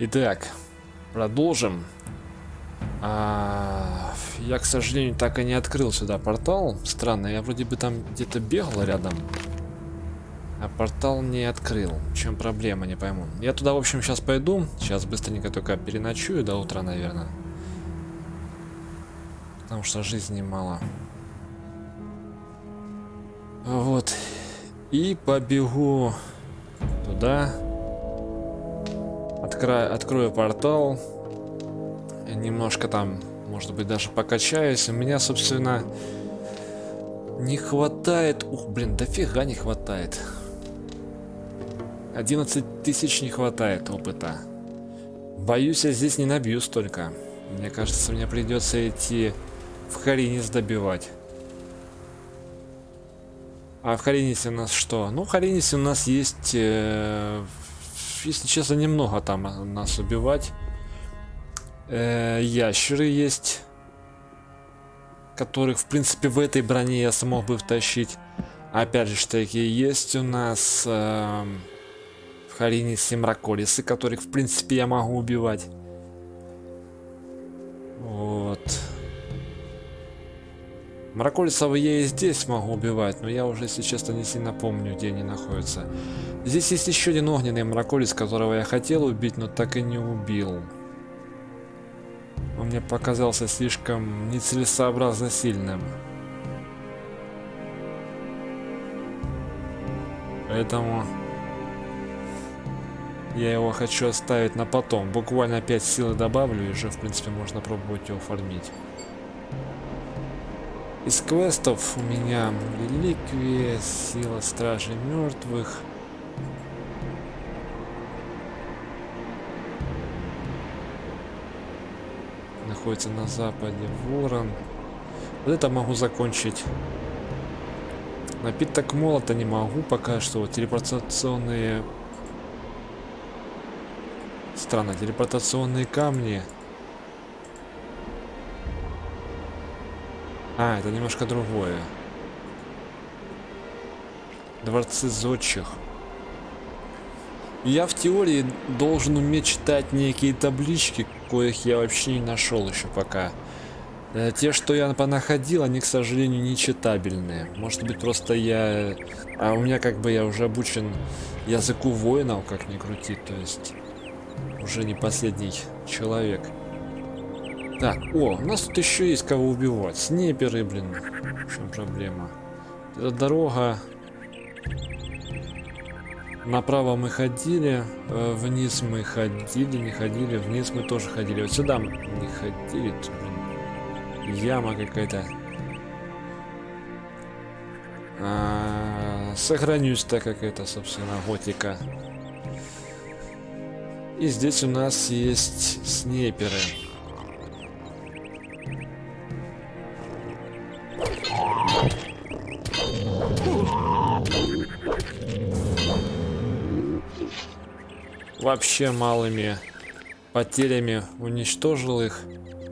Итак, продолжим. Я, к сожалению, так и не открыл сюда портал. Странно, я вроде бы там где-то бегал рядом, а портал не открыл. В чем проблема, не пойму. Я туда, в общем, сейчас пойду. Сейчас быстренько только переночую до утра, наверное. Потому что жизни мало. Вот. И побегу туда. Открою портал. И немножко там, может быть, даже покачаюсь. У меня, собственно, не хватает. Ух, блин, дофига не хватает. 11 тысяч не хватает опыта. Боюсь, я здесь не набью столько. Мне кажется, мне придется идти в Харинис добивать. А в Харинисе у нас что? Ну, в Харинисе у нас есть, если честно, немного там нас убивать. Ящеры есть, которых, в принципе, в этой броне я смог бы втащить. Опять же, такие есть у нас в Харинисе мраколисы, которых, в принципе, я могу убивать. Вот. Мраколисов я и здесь могу убивать, но я уже, если честно, не сильно помню, где они находятся. Здесь есть еще один огненный мраколис, которого я хотел убить, но так и не убил. Он мне показался слишком нецелесообразно сильным. Поэтому я его хочу оставить на потом. Буквально 5 силы добавлю, и уже, в принципе, можно пробовать его фармить. Из квестов у меня реликвия, сила стражи мертвых. Находится на западе Ворон. Вот это могу закончить. Напиток молота не могу пока что. Вот телепортационные... Странно, телепортационные камни. А, это немножко другое. Дворцы зодчих. Я в теории должен уметь читать некие таблички, коих я вообще не нашел еще пока. Те, что я понаходил, они, к сожалению, не читабельные. Может быть, просто я... А у меня как бы я уже обучен языку воинов, как ни крути, то есть уже не последний человек. Так, о, у нас тут еще есть кого убивать. Снайперы, блин. В чем проблема? Это дорога. Направо мы ходили, вниз мы ходили, не ходили, вниз мы тоже ходили. Вот сюда мы не ходили. Тут, блин, яма какая-то. Сохранюсь, так как это, собственно, готика. И здесь у нас есть снайперы. Вообще малыми потерями уничтожил их.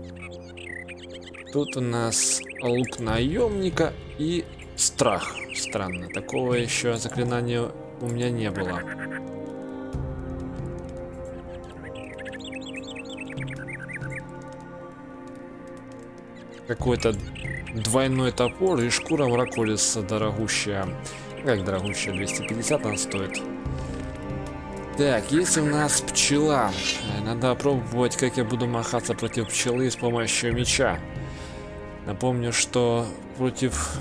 Тут у нас лук наемника и страх. Странно, такого еще заклинания у меня не было. Какой-то двойной топор и шкура мраколиса дорогущая. Как дорогущая? 250 она стоит. Так, есть у нас пчела. Надо пробовать, как я буду махаться против пчелы с помощью меча. Напомню, что против...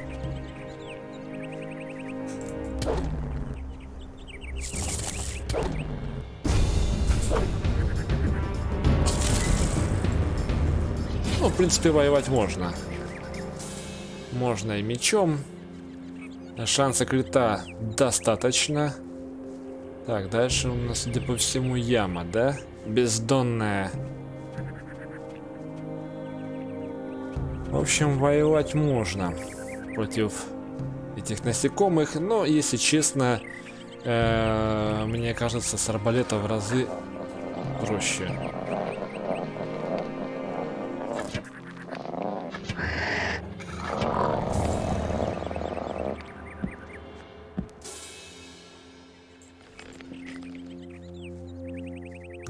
Ну, в принципе, воевать можно. Можно и мечом. Шанса крита достаточно. Так, дальше у нас, судя по всему, яма, да? Бездонная. В общем, воевать можно против этих насекомых, но, если честно, мне кажется, с арбалета в разы проще.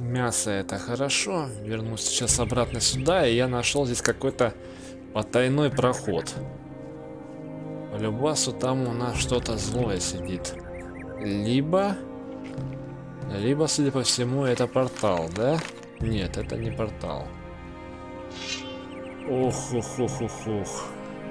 Мясо это хорошо. Вернусь сейчас обратно сюда, и я нашел здесь какой-то потайной проход. По любасу там у нас что-то злое сидит. Либо, судя по всему, это портал, да? Нет, это не портал. Ох, ох, ох, ох, ох.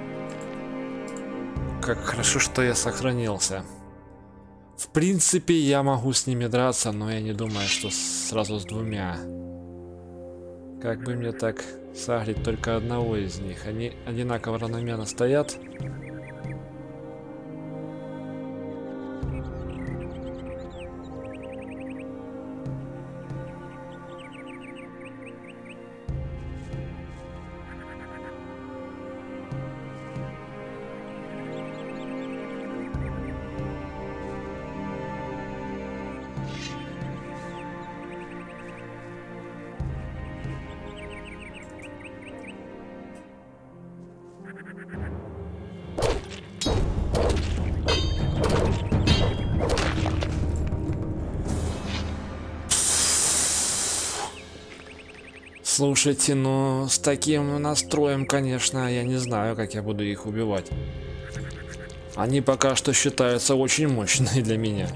Как хорошо, что я сохранился. В принципе, я могу с ними драться, но я не думаю, что сразу с двумя. Как бы мне так сагрить только одного из них? Они одинаково равномерно стоят. Слушайте, ну с таким настроем, конечно, я не знаю, как я буду их убивать. Они пока что считаются очень мощные для меня.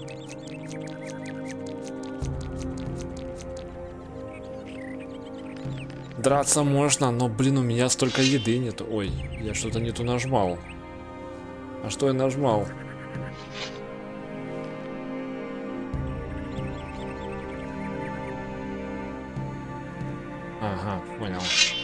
Драться можно, но, блин, у меня столько еды нет. Ой, я что-то не ту нажмал. А что я нажмал? Ага, понял.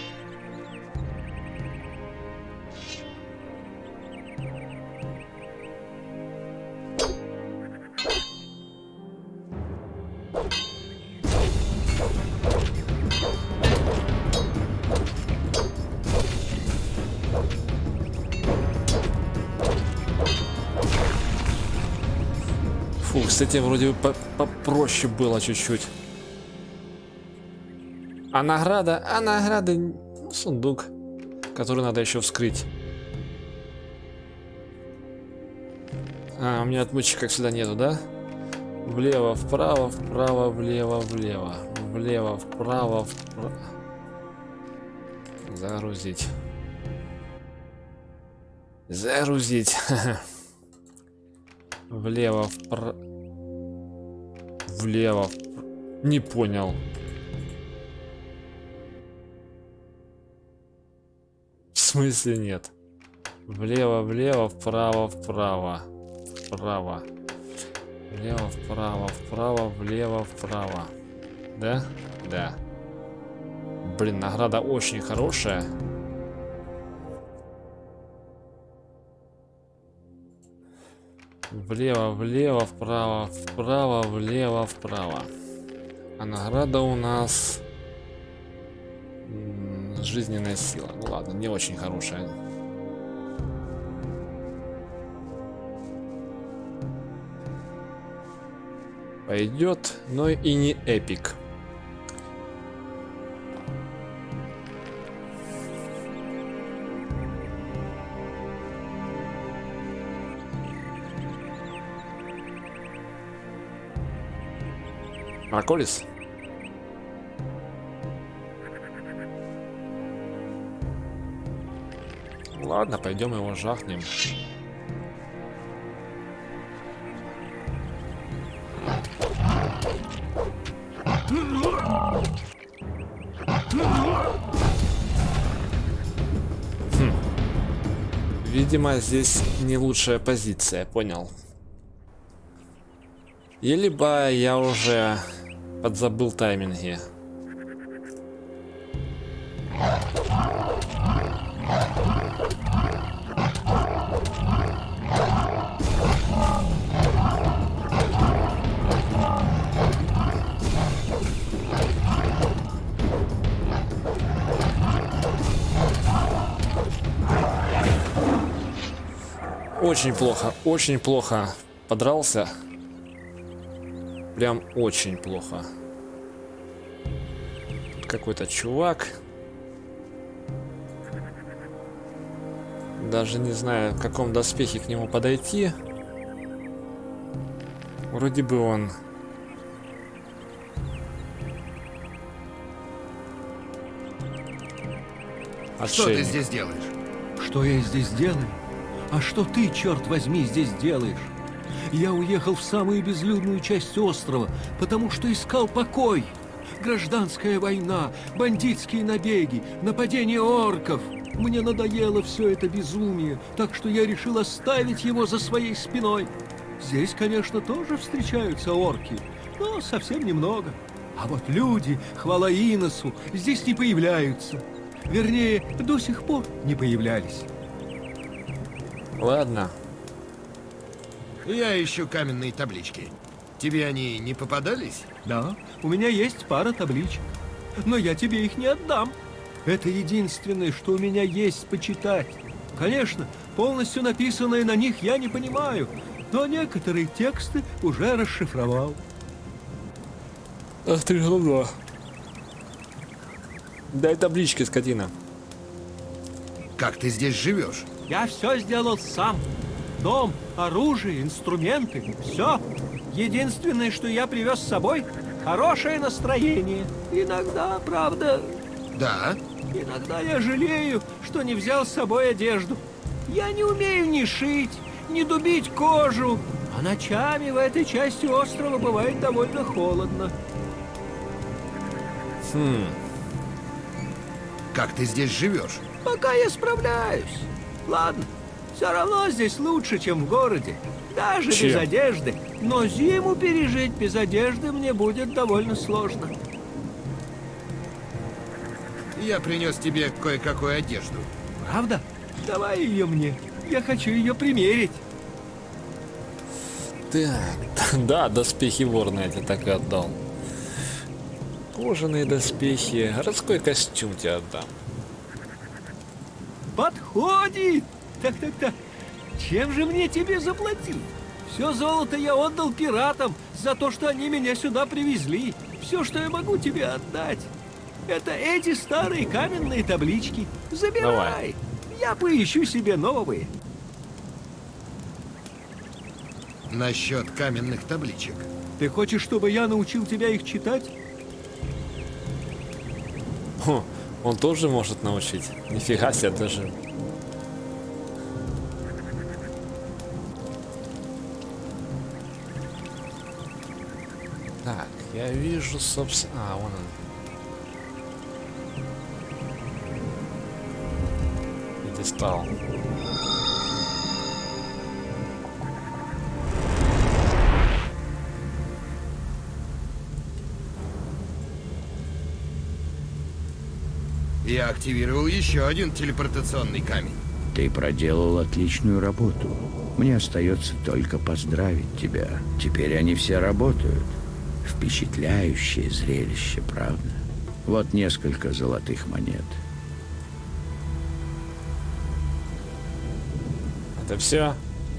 Фу, с этим вроде бы попроще было чуть-чуть. А награда, сундук, который надо еще вскрыть. А, у меня отмычки, как всегда, нету, да? Влево, вправо, вправо, влево, влево. Влево, вправо, вправо. Загрузить. Загрузить. Влево, вправо. Влево. Не понял. В смысле нет? Влево, влево, вправо, вправо. Вправо. Влево, вправо, вправо, влево, вправо. Да? Да. Блин, награда очень хорошая. Влево, влево, вправо, вправо, влево, вправо. А награда у нас... жизненная сила. Ну ладно, не очень хорошая. Пойдет, но и не эпик. Марколис? Ладно, пойдем его жахнем. Видимо, здесь не лучшая позиция, понял. И либо я уже подзабыл тайминги. Очень плохо подрался. Прям очень плохо. Тут какой-то чувак. Даже не знаю, в каком доспехе к нему подойти. Вроде бы он Что ты Отшельник. здесь делаешь? Что я здесь делаю? А что ты, черт возьми, здесь делаешь? Я уехал в самую безлюдную часть острова, потому что искал покой. Гражданская война, бандитские набеги, нападение орков. Мне надоело все это безумие, так что я решил оставить его за своей спиной. Здесь, конечно, тоже встречаются орки, но совсем немного. А вот люди, хвала Иносу, здесь не появляются. Вернее, до сих пор не появлялись. Ладно. Я ищу каменные таблички. Тебе они не попадались? Да, у меня есть пара табличек, но я тебе их не отдам. Это единственное, что у меня есть почитать. Конечно, полностью написанное на них я не понимаю, но некоторые тексты уже расшифровал. Ах ты голова. Дай таблички, скотина. Как ты здесь живешь? Я все сделал сам. Дом, оружие, инструменты, все. Единственное, что я привез с собой, хорошее настроение. Иногда, правда, Да. иногда я жалею, что не взял с собой одежду. Я не умею ни шить, ни дубить кожу. А ночами в этой части острова бывает довольно холодно. Как ты здесь живешь? Пока я справляюсь. Ладно, все равно здесь лучше, чем в городе. Даже без Чем? одежды. Но зиму пережить без одежды мне будет довольно сложно. Я принес тебе кое-какую одежду. Правда? Давай ее мне. Я хочу ее примерить. Так, да, доспехи ворона я тебе так и отдал. Кожаные доспехи, городской костюм тебе отдам. Подходит! Так. Чем же мне тебе заплатить? Все золото я отдал пиратам за то, что они меня сюда привезли. Все, что я могу тебе отдать, это эти старые каменные таблички. Забирай. Давай. Я поищу себе новые. Насчет каменных табличек. Ты хочешь, чтобы я научил тебя их читать? Хм, он тоже может научить. Нифига себе даже. Так, я вижу, собственно... А, вон он. Пьедестал. Я активировал еще один телепортационный камень. Ты проделал отличную работу. Мне остается только поздравить тебя. Теперь они все работают. Впечатляющее зрелище, правда? Вот несколько золотых монет. Это все?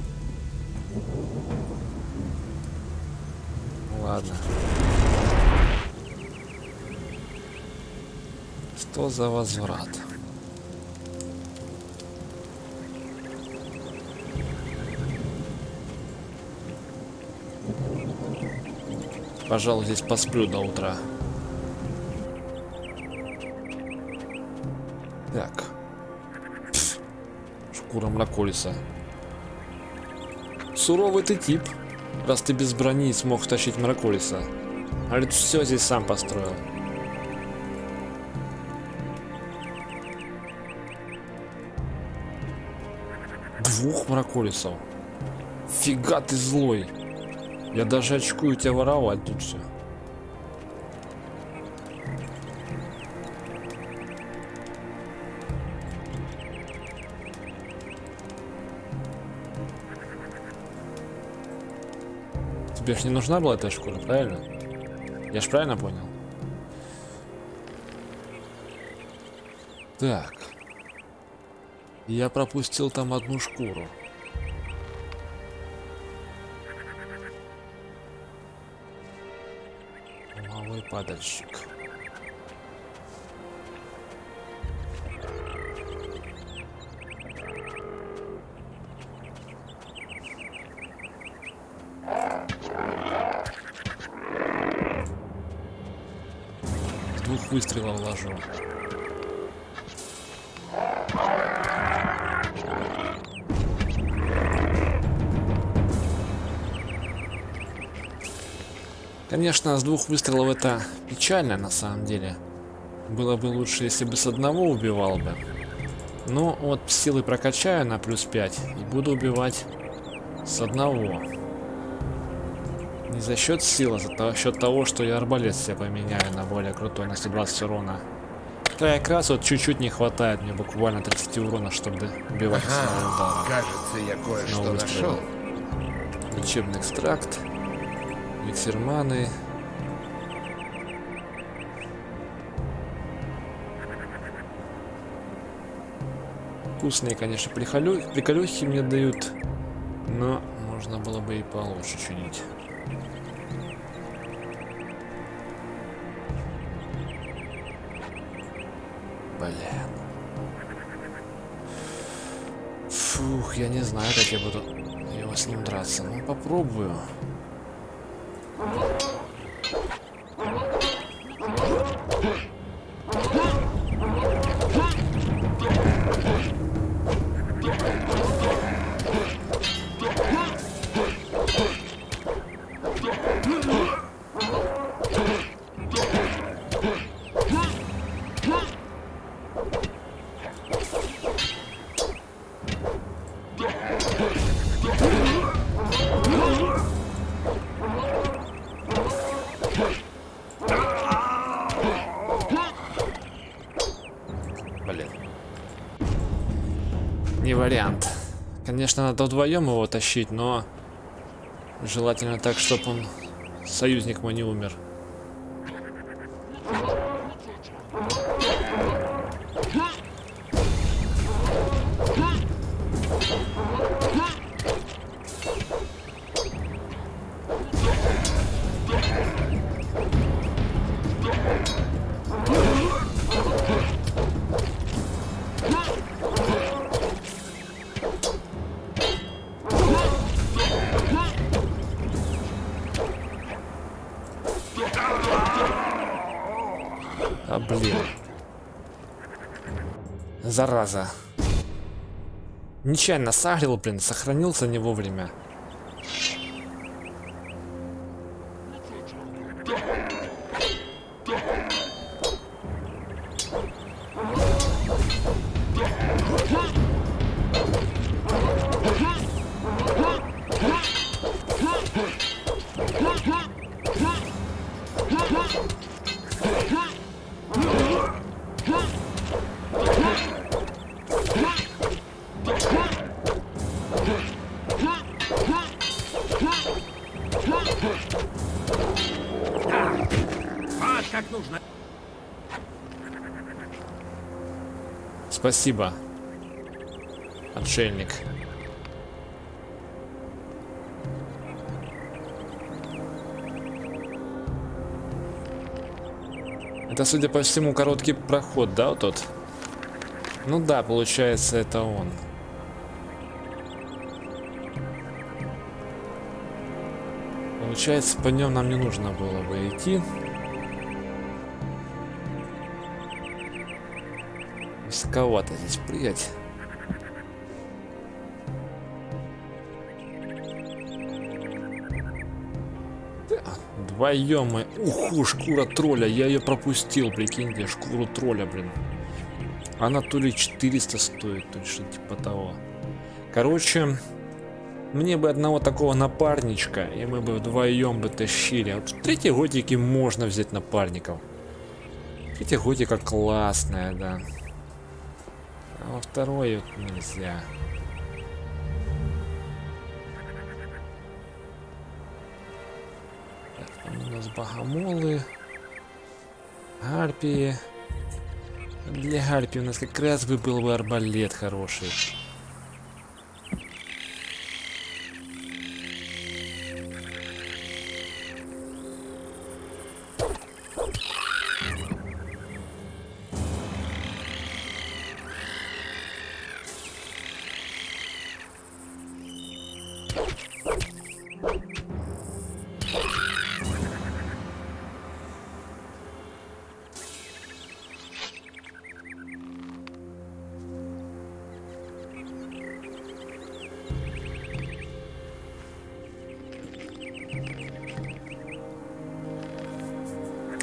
Ладно. Что за возврат? Пожалуй, здесь посплю до утра. Так. Пф. Шкура мраколиса. Суровый ты тип, раз ты без брони смог тащить мраколиса. А ты все здесь сам построил. Двух мраколисов. Фига ты злой. Я даже очкую тебя воровать тут все. Тебе ж не нужна была эта шкура, правильно? Я ж правильно понял? Так. Я пропустил там одну шкуру. Малый падальщик. С двух выстрелов ложу. Конечно, с 2 выстрелов это печально на самом деле. Было бы лучше, если бы с 1 убивал бы. Но вот силы прокачаю на +5 и буду убивать с 1. Не за счет силы, а за счет того, что я арбалет себе поменяю на более крутой, на 120 урона. Как раз вот чуть-чуть не хватает мне буквально 30 урона, чтобы убивать с одного удара. Кажется, я кое-что нашел. Лечебный экстракт, эликсир маны. Вкусные, конечно, приколюхи мне дают, но можно было бы и получше чинить. Блин. Фух, я не знаю, как я буду его с ним драться. Ну, попробую. Блин. Не вариант. Конечно, надо вдвоем его тащить, но желательно так, чтобы он, союзник мой, не умер. А, блин. Зараза. Нечаянно сагрил, блин, сохранился не вовремя. Как нужно. Спасибо, отшельник. Это, судя по всему, короткий проход, да, вот тот? Ну да, получается, это он. Получается, по нем нам не нужно было бы идти. Высоковато здесь прыгать. Вдвоем мы. Уху, шкура тролля. Я ее пропустил, прикиньте, шкуру тролля, блин. Она то ли 400 стоит, то ли что-то типа того. Короче, мне бы одного такого напарничка, и мы бы вдвоем бы тащили. Вот в 3-й готике можно взять напарников. 3-я готика классная, да. А во 2-й вот нельзя. Так, там у нас богомолы, гарпии. Для гарпии у нас как раз бы был бы арбалет хороший.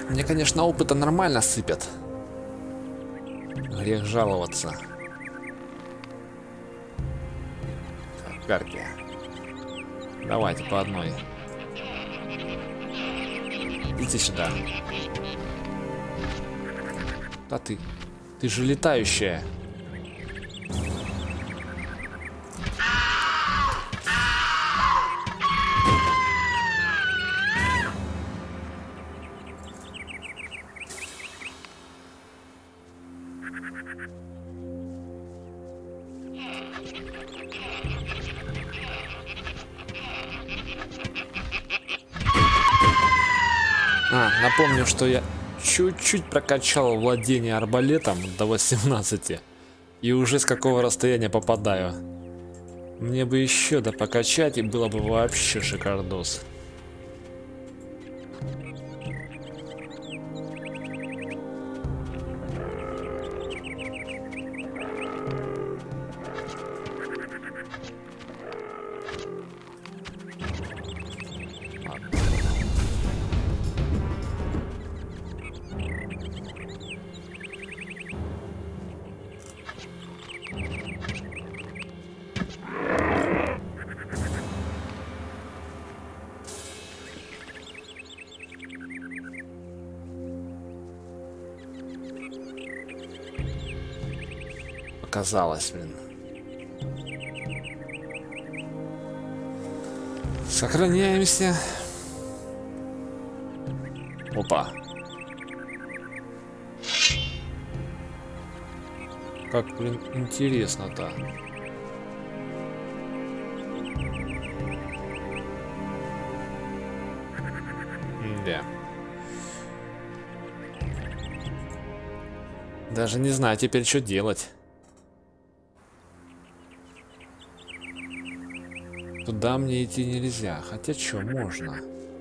Мне, конечно, опыта нормально сыпят. Грех жаловаться. Так, Гарпия. Давайте по одной. Иди сюда. Да ты же летающая. Напомню, что я чуть-чуть прокачал владение арбалетом до 18. И уже с какого расстояния попадаю. Мне бы еще покачать, и было бы вообще шикардос. Казалось, блин. Сохраняемся. Опа. Как, блин, интересно-то. Да. Даже не знаю теперь, что делать. Туда мне идти нельзя, хотя что, можно.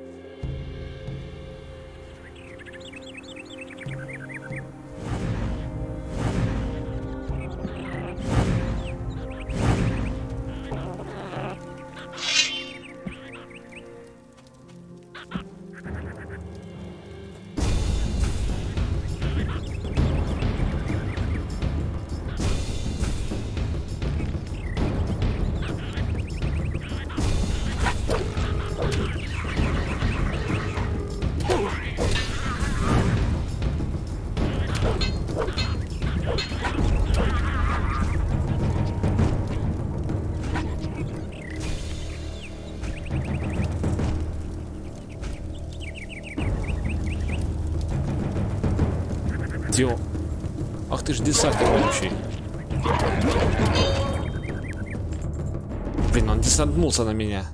Где? Ах ты ж десантник вонючий. Блин, он десантнулся на меня.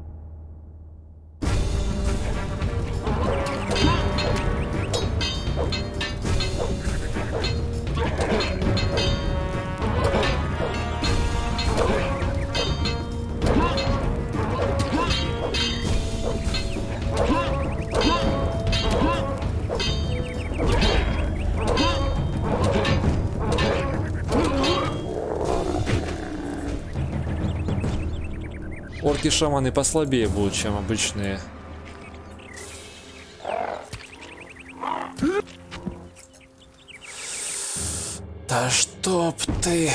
Орки-шаманы послабее будут, чем обычные. Да чтоб ты...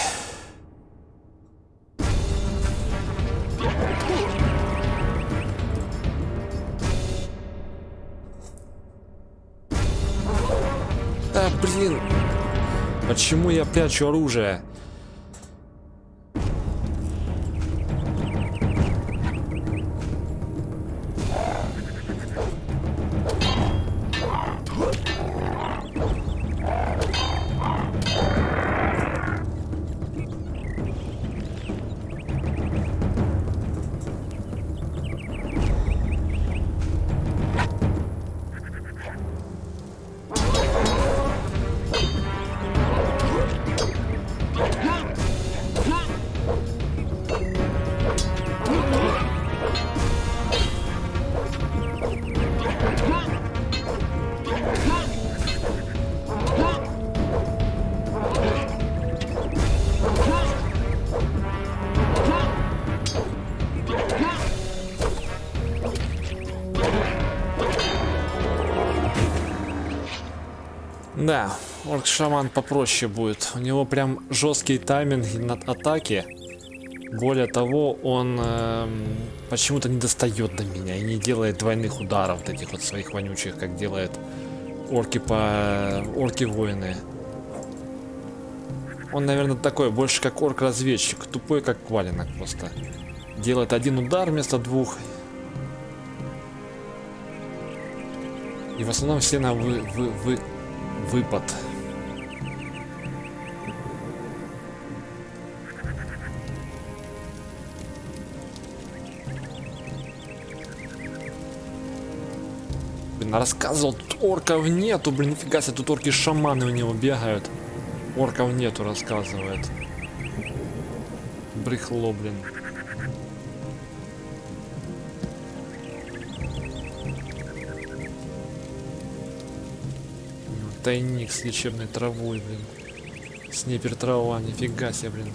Да блин! Почему я прячу оружие? Да, орк-шаман попроще будет. У него прям жесткие тайминги над атаки. Более того, он почему-то не достает до меня и не делает двойных ударов, вот этих вот своих вонючих, как делает орки-воины. Он, наверное, такой, больше как орк-разведчик, тупой как валенок просто. Делает один удар вместо двух. И в основном все на выпад. Блин, рассказывал, тут орков нету, блин, нифига себе, тут орки-шаманы у него бегают. Орков нету, рассказывает. Брехло, блин. Тайник с лечебной травой, блин. Снайпер трава, нифига себе, блин.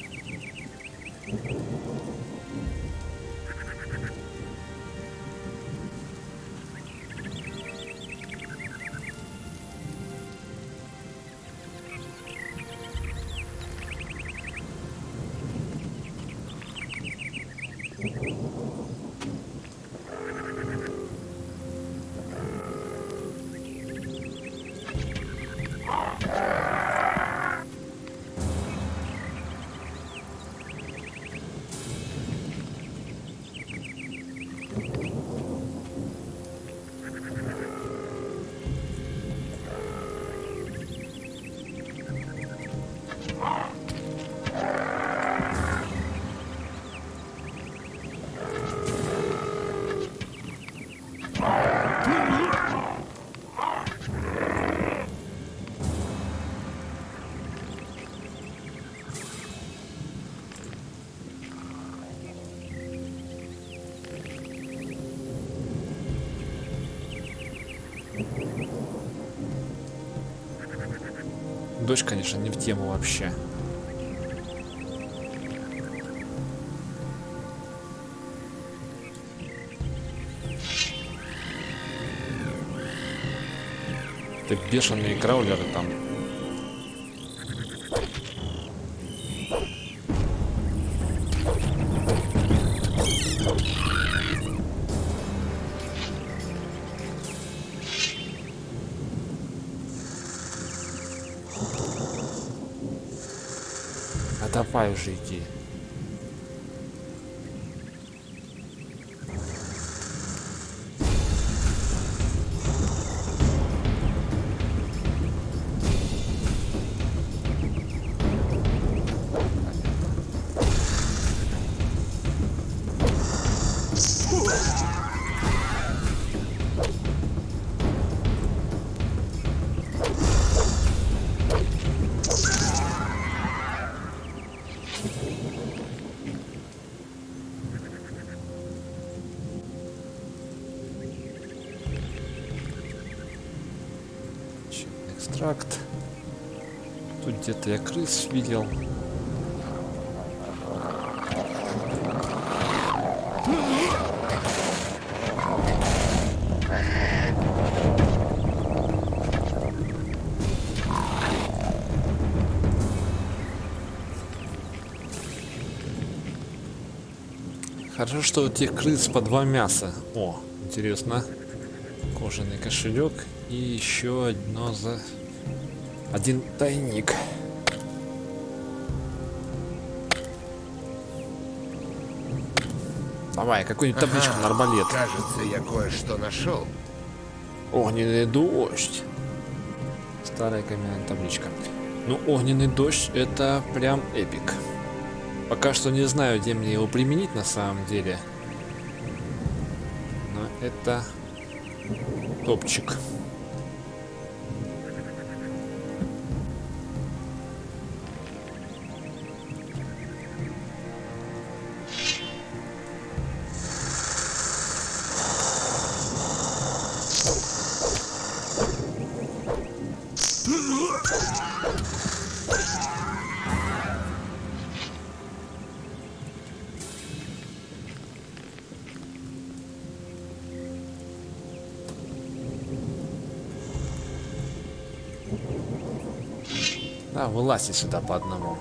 Дождь, конечно, не в тему вообще. Это бешеные краулеры там. Давай уже иди. Экстракт. Тут где-то я крыс видел. Хорошо, что у тех крыс по 2 мяса. О, интересно. Кожаный кошелек и еще один тайник. Давай, какую-нибудь табличку на арбалет. Кажется, я кое-что нашел. Огненный дождь. Старая каменная табличка. Ну, огненный дождь — это прям эпик. Пока что не знаю, где мне его применить на самом деле. Но это топчик. Да, вылазьте сюда по одному.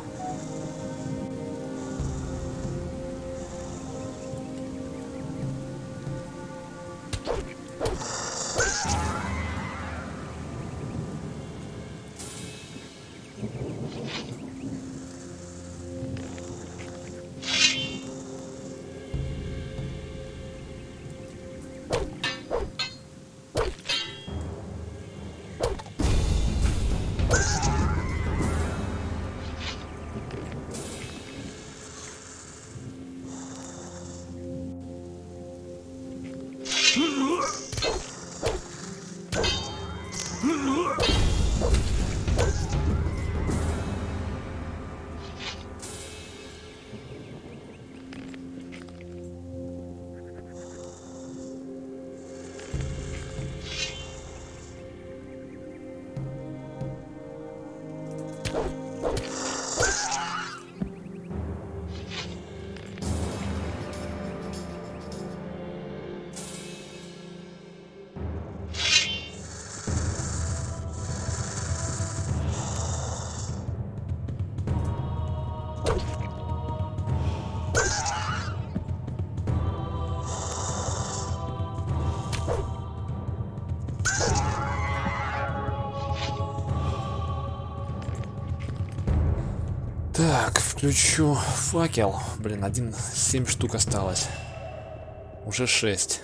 Так, включу факел. Блин, 7 штук осталось. Уже 6.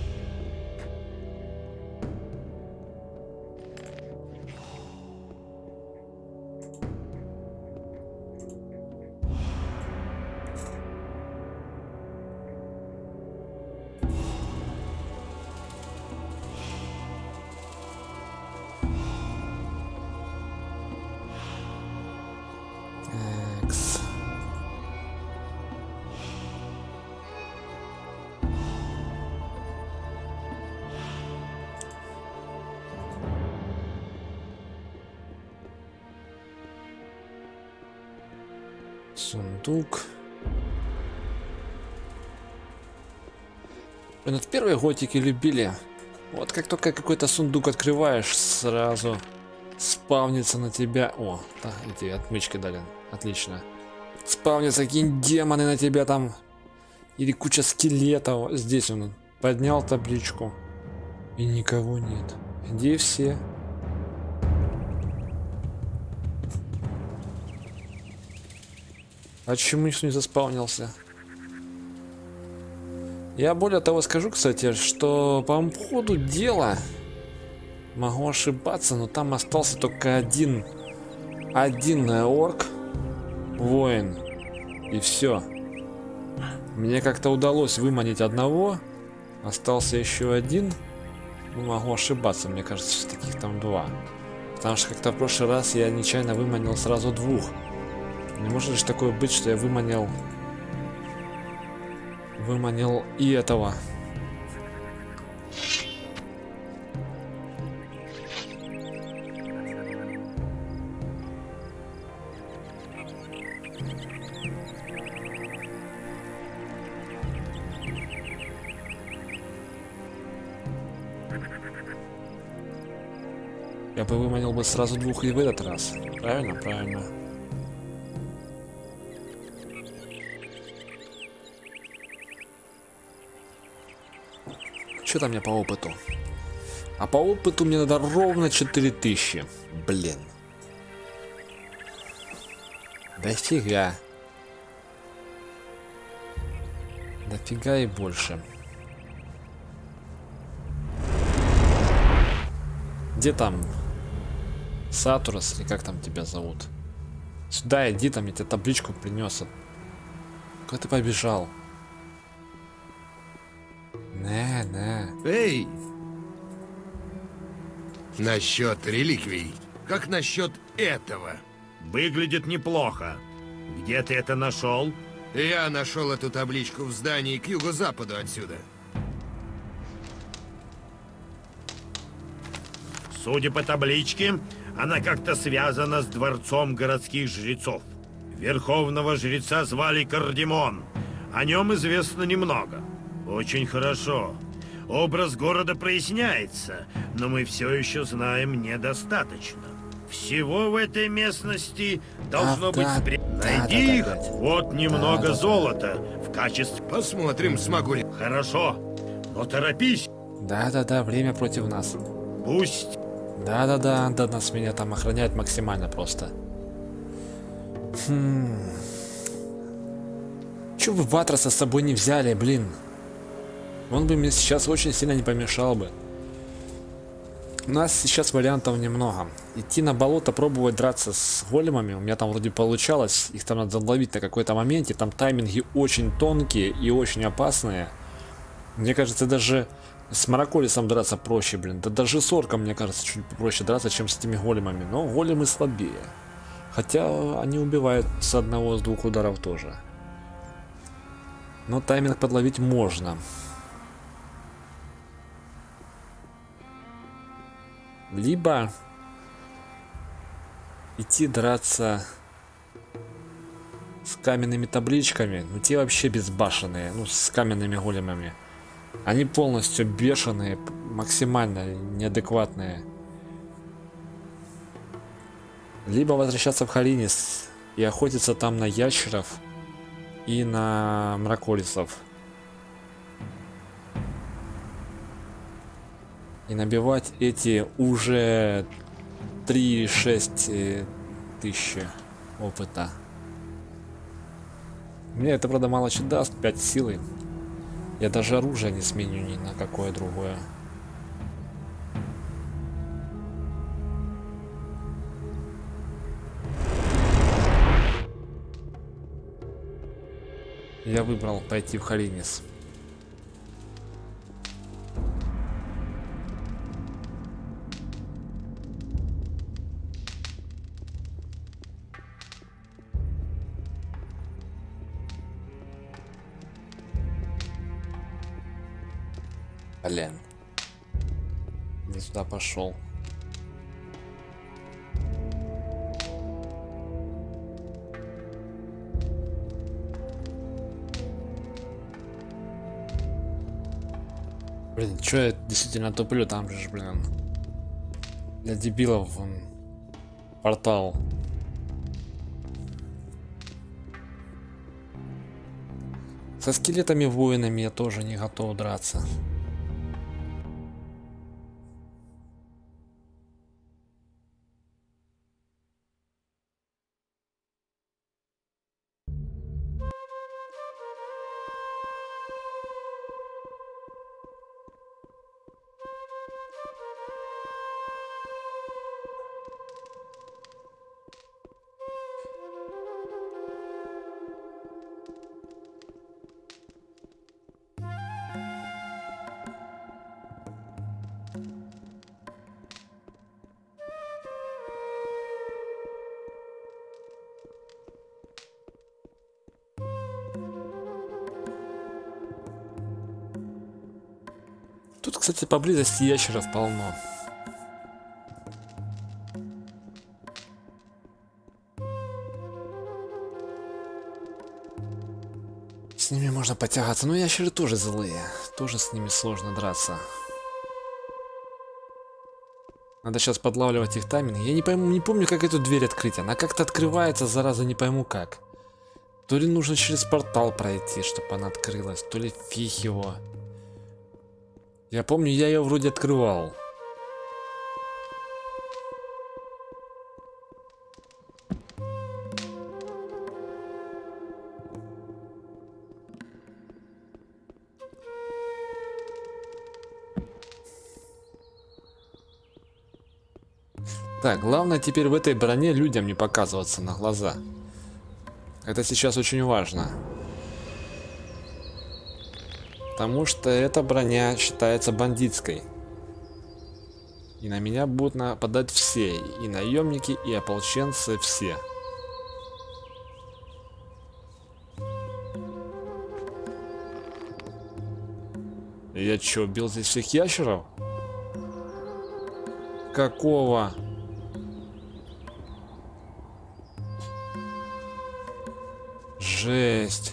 Сундук. Блин, вот первые готики любили. Вот как только какой-то сундук открываешь, сразу спавнится на тебя. О, да, эти отмычки дали. Отлично. Спавнятся какие-нибудь демоны на тебя там. Или куча скелетов. Здесь он поднял табличку. И никого нет. Где все? А почему никто не заспавнился? Я более того скажу, кстати, что по ходу дела, могу ошибаться, но там остался только один орк, воин, и все. Мне как-то удалось выманить одного, остался еще один. Ну, могу ошибаться, мне кажется, что таких там 2. Потому что как-то в прошлый раз я нечаянно выманил сразу 2. Не может же такое быть, что я выманил и этого. Я бы выманил бы сразу 2 и в этот раз. Правильно? Правильно. Что там у меня по опыту? А по опыту мне надо ровно 4000. Блин. Дофига. Дофига и больше. Где там Сатурус, или как там тебя зовут? Сюда иди, там я тебе табличку принес. Куда ты побежал? На. Эй! Насчет реликвий. Как насчет этого? Выглядит неплохо. Где ты это нашел? Я нашел эту табличку в здании к юго-западу отсюда. Судя по табличке, она как-то связана с дворцом городских жрецов. Верховного жреца звали Кардимон. О нем известно немного. Очень хорошо. Образ города проясняется, но мы все еще знаем недостаточно. Всего в этой местности должно быть да, спрятано. да, Найди да, их. да, да. Вот немного Да, да, да. золота в качестве... Посмотрим, смогу ли. Хорошо, но торопись. Да-да-да, время против нас. Пусть Да-да-да, да, нас меня там охраняют максимально просто. Чё вы Ватроса с собой не взяли, блин? Он бы мне сейчас очень сильно не помешал бы. У нас сейчас вариантов немного. Идти на болото, пробовать драться с големами. У меня там вроде получалось. Их там надо ловить на какой-то моменте. Там тайминги очень тонкие и очень опасные. Мне кажется, даже с Мараколисом драться проще, блин. Да даже с орком, мне кажется, чуть проще драться, чем с этими големами. Но големы слабее. Хотя они убивают с одного, с двух ударов тоже. Но тайминг подловить можно. Либо идти драться с каменными табличками. Ну те вообще безбашенные. Ну с каменными големами. Они полностью бешеные, максимально неадекватные. Либо возвращаться в Халинис и охотиться там на ящеров и на мраколисов. И набивать эти уже 3-6 тысячи опыта. Мне это, правда, мало что даст, 5 силы. Я даже оружие не сменю ни на какое другое. Я выбрал пойти в Халинис. Блин. Не сюда пошел. Блин, чё я действительно туплю, там же, блин. Для дебилов он портал. Со скелетами воинами я тоже не готов драться. Тут, кстати, поблизости ящеров полно. С ними можно потягаться, но ящеры тоже злые. Тоже с ними сложно драться. Надо сейчас подлавливать их тайминг. Я не помню, как эту дверь открыть. Она как-то открывается, зараза, не пойму как. То ли нужно через портал пройти, чтобы она открылась, то ли фиг его. Я помню, я ее вроде открывал. Так, главное теперь в этой броне людям не показываться на глаза. Это сейчас очень важно. Потому что эта броня считается бандитской. И на меня будут нападать все. И наемники, и ополченцы, все. Я чё, убил здесь всех ящеров? Какого? Жесть.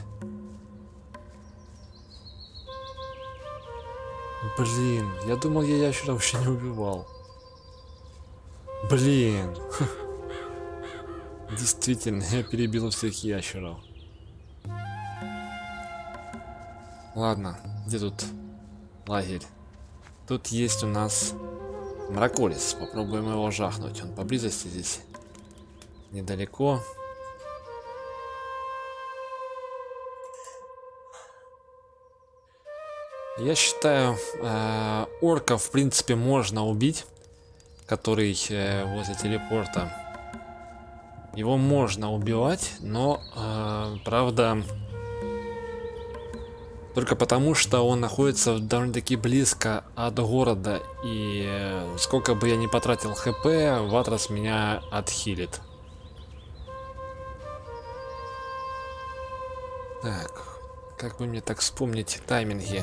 Блин, я думал, я ящера вообще не убивал. Блин. Действительно, я перебил всех ящеров. Ладно, где тут лагерь? Тут есть у нас Мраколис. Попробуем его жахнуть. Он поблизости здесь. Недалеко. Я считаю, орка в принципе можно убить, который возле телепорта. Его можно убивать, но правда только потому, что он находится довольно-таки близко от города, и сколько бы я ни потратил хп, Ватрас меня отхилит. Так, как бы мне так вспомнить тайминги?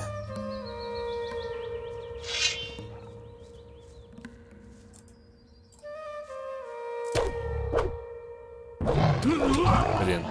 Блин.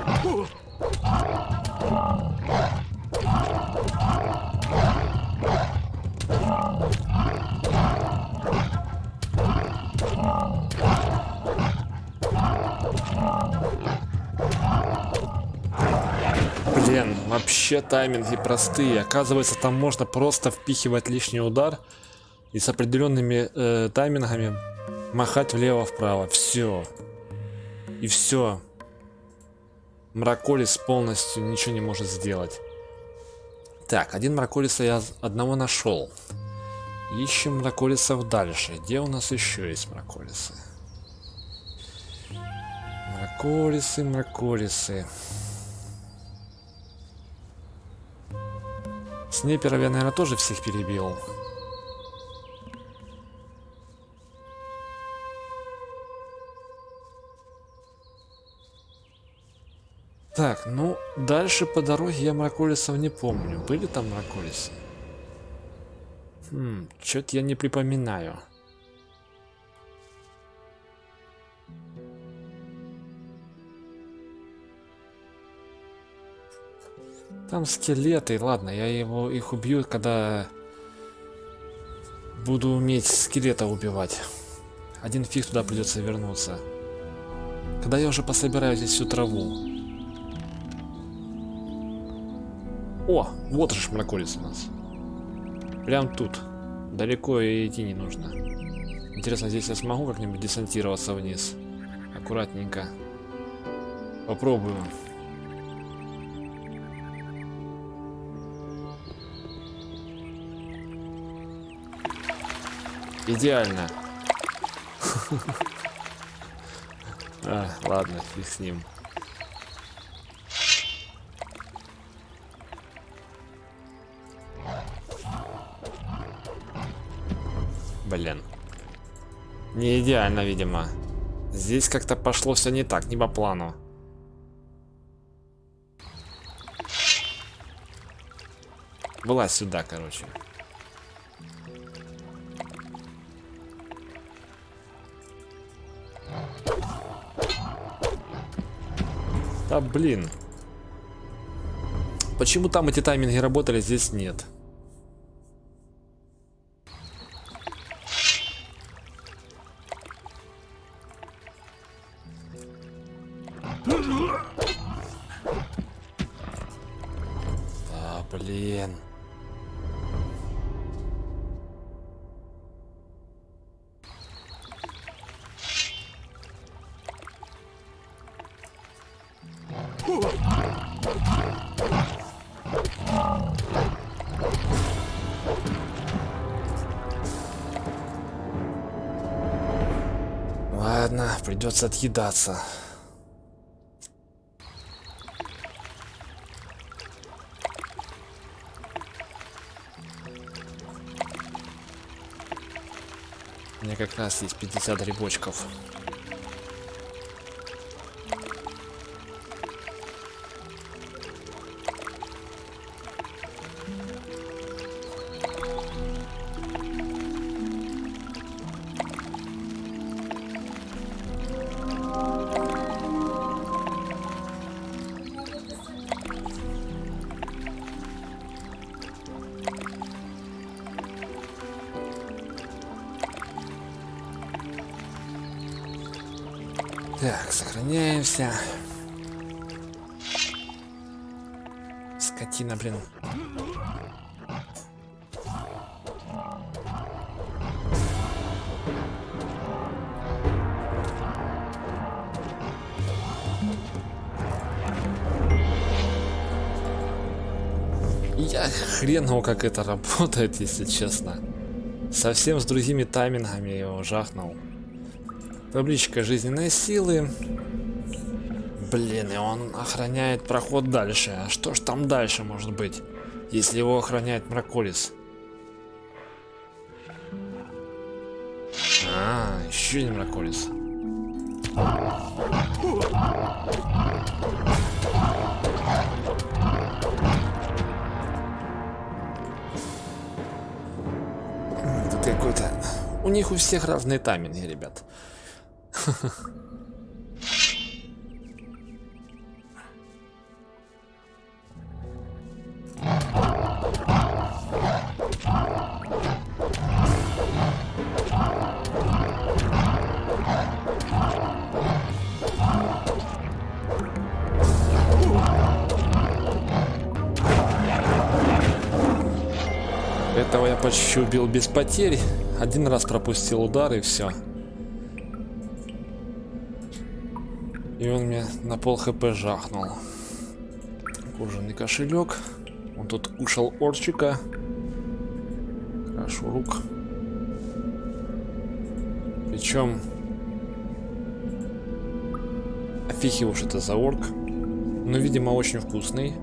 Блин, вообще тайминги простые. Оказывается, там можно просто впихивать лишний удар и с определенными таймингами махать влево-вправо. Все. И все. Мраколис полностью ничего не может сделать. Так, один Мраколиса я одного нашел. Ищем Мраколисов дальше. Где у нас еще есть Мраколисы? Мраколисы, Мраколисы. Снайперов я, наверное, тоже всех перебил. Так, ну, дальше по дороге я Мраколисов не помню. Были там Мраколисы? Чё-то я не припоминаю. Там скелеты, ладно, я их убью, когда буду уметь скелета убивать. Один фиг туда придется вернуться. Когда я уже пособираю здесь всю траву. О, вот же Мраколис у нас. Прям тут. Далеко и идти не нужно. Интересно, здесь я смогу как-нибудь десантироваться вниз? Аккуратненько. Попробую. Идеально. Ладно, фиг с ним. Блин. Не идеально, видимо. Здесь как-то пошло все не так, не по плану. Вылазь сюда, короче. Да блин. Почему там эти тайминги работали, здесь нет? Да блин. Ладно, придется отъедаться. У меня как раз есть 50 грибочков. Так, сохраняемся. Скотина, блин. Я хрен его как это работает, если честно. Совсем с другими таймингами его жахнул. Табличка жизненной силы. Блин, и он охраняет проход дальше. А что ж там дальше может быть, если его охраняет Мраколис? А, еще один Мраколис. Тут какой-то... У них у всех разные тайминги, ребят. Этого я почти убил без потерь. Один раз пропустил удар и все. И он мне на пол хп жахнул. Кожаный кошелек. Он тут кушал орчика. Хорошо, рук. Причем... Фиг его, что это за орк. Но, видимо, очень вкусный.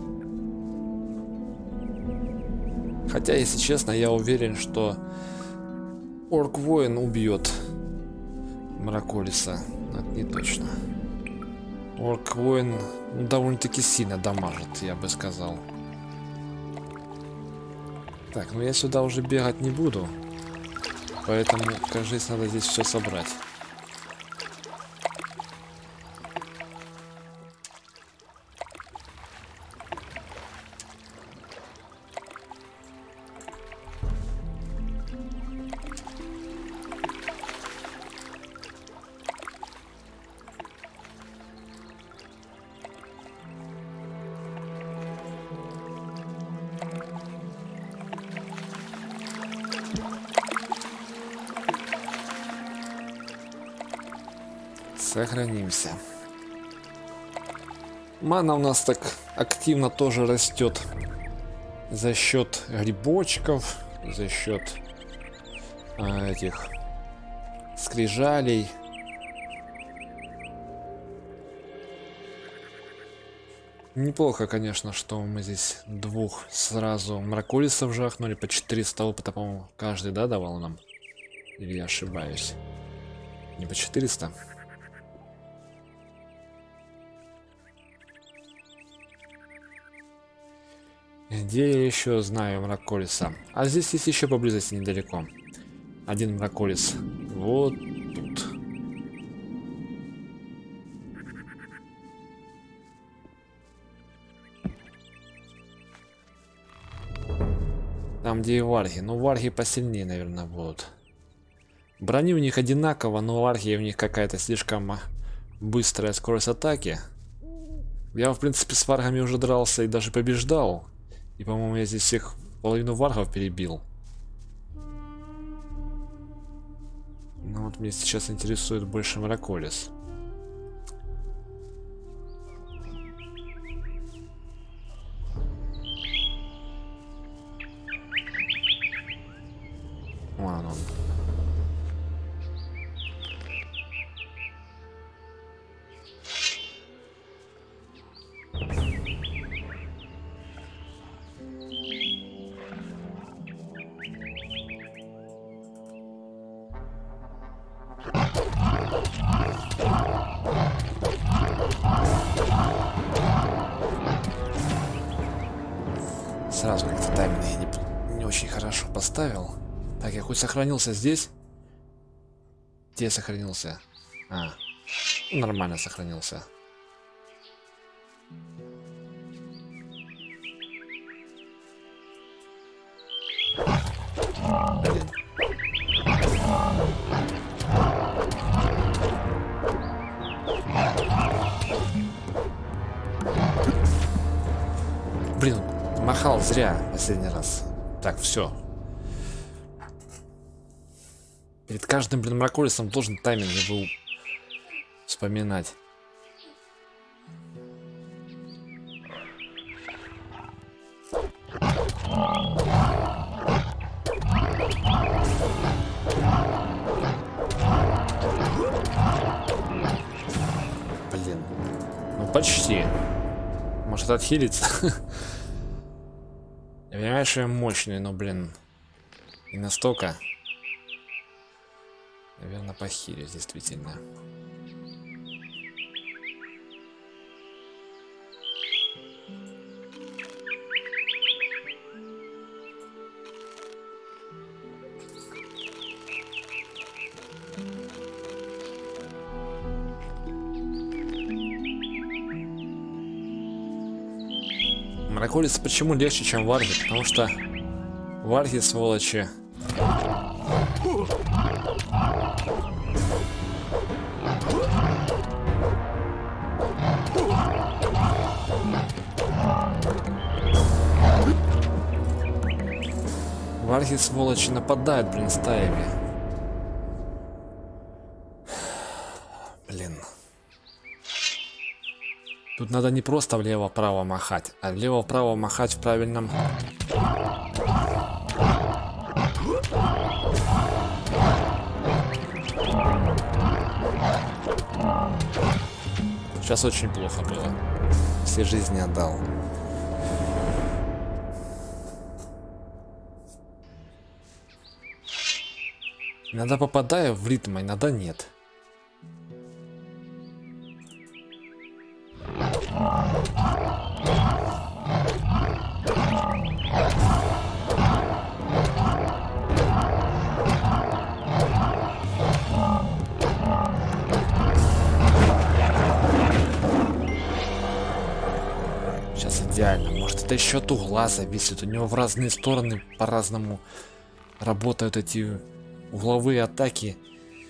Хотя, если честно, я уверен, что орк-воин убьет Мраколиса. Но это не точно. Орк-воин довольно-таки сильно дамажит, я бы сказал. Так, ну я сюда уже бегать не буду. Поэтому, кажется, надо здесь все собрать. Сохранимся. Мана у нас так активно тоже растет за счет грибочков, за счет этих скрижалей. Неплохо, конечно, что мы здесь двух сразу Мраколисов жахнули, по 400 опыта, по-моему, каждый, да, давал нам? Или я ошибаюсь? Не по 400? Где я еще знаю Мраколиса? А здесь есть еще поблизости недалеко. Один Мраколис. Вот тут. Там, где и варги. Ну, варги посильнее, наверное, будут. Брони у них одинаково, но варги у них какая-то слишком быстрая скорость атаки. Я, в принципе, с варгами уже дрался и даже побеждал. И, по-моему, я здесь всех половину варгов перебил. Но вот меня сейчас интересует больше Мраколис. Вон он. Сразу как-то тайминг я не очень хорошо поставил. Так, я хоть сохранился здесь? Где я сохранился? А, нормально сохранился. Блин. махал зря последний раз. Так, все. Перед каждым, блин, Мраколисом должен тайминг был вспоминать. Блин, ну почти. Может отхилиться? Я понимаю, что я мощный, но, блин, не настолько. Наверное, похилюсь, действительно. Мраколис почему легче, чем варги? Потому что варги, сволочи, сволочи нападают, блин, стаями. Блин. Тут надо не просто влево-вправо махать, а влево-вправо махать в правильном... Сейчас очень плохо было. Все жизни отдал. Иногда попадаю в ритм, а иногда нет. Сейчас идеально. Может, это еще от угла зависит. У него в разные стороны по-разному работают эти угловые атаки.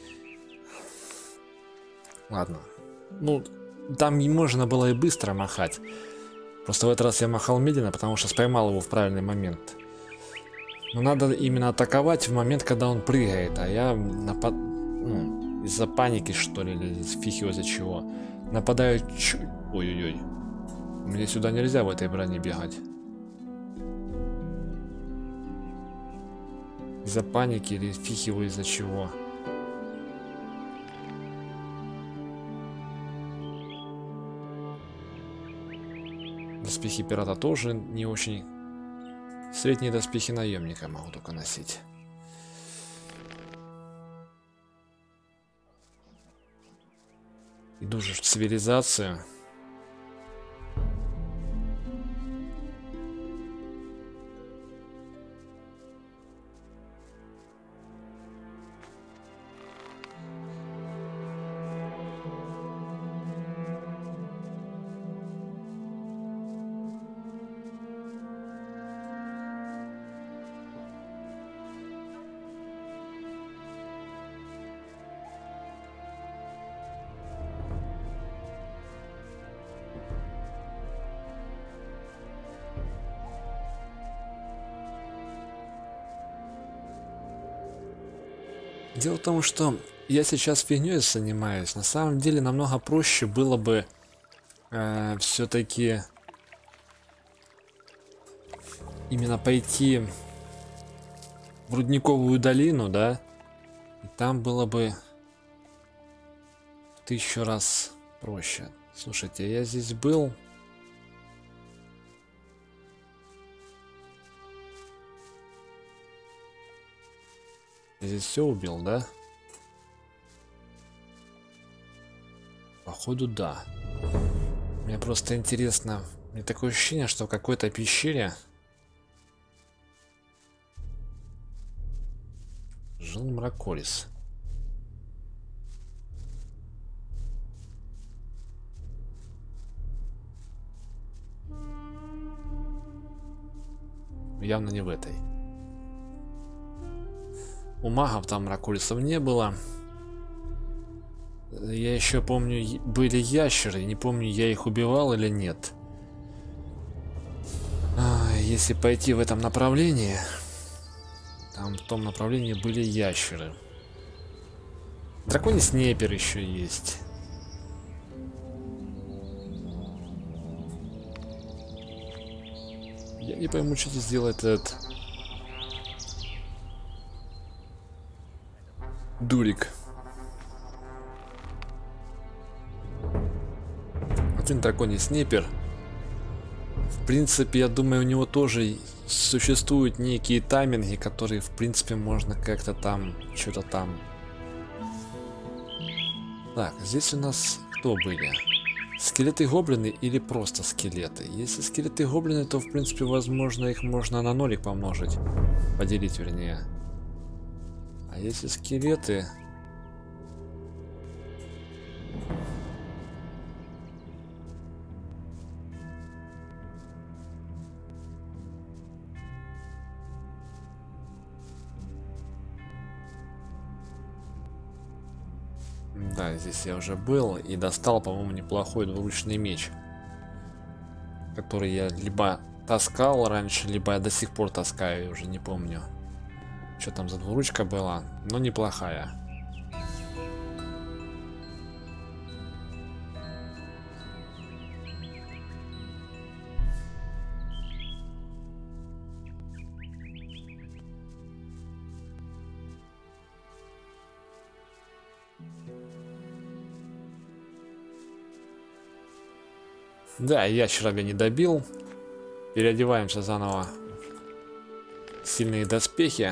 Ладно. Ну, там не можно было и быстро махать. Просто в этот раз я махал медленно, потому что поймал его в правильный момент. Но надо именно атаковать в момент, когда он прыгает. А я ну, из-за паники, что ли, или фиг его из-за чего. Нападаю чуть... Ой-ой-ой. Мне сюда нельзя в этой броне бегать. Из-за паники или фиг его из-за чего. Доспехи пирата тоже не очень. Средние доспехи наемника могу только носить. Иду же в цивилизацию. Дело в том, что я сейчас фигней занимаюсь. На самом деле намного проще было бы все-таки именно пойти в Рудниковую долину, да? И там было бы в 1000 раз проще. Слушайте, я здесь был. Я здесь все убил, да? Походу, да. Мне просто интересно. Мне такое ощущение, что в какой-то пещере жил Мраколис. Явно не в этой. У магов там Мраколисов не было. Я еще помню, были ящеры. Не помню, я их убивал или нет. если пойти в этом направлении, там в том направлении были ящеры. Драконий снайпер еще есть. Я не пойму, что здесь делает этот дурик. Один драконий снайпер. В принципе, я думаю, у него тоже существуют некие тайминги, которые, в принципе, можно как-то там, что-то там. Так, здесь у нас кто были? Скелеты-гоблины или просто скелеты? Если скелеты-гоблины, то, в принципе, возможно, их можно на нолик помножить. Поделить, вернее. А если скелеты... Да, здесь я уже был и достал, по-моему, неплохой двуручный меч, который я либо таскал раньше, либо я до сих пор таскаю, я уже не помню, что там за двуручка была, но неплохая. Да, ящера я не добил. Переодеваемся заново в сильные доспехи.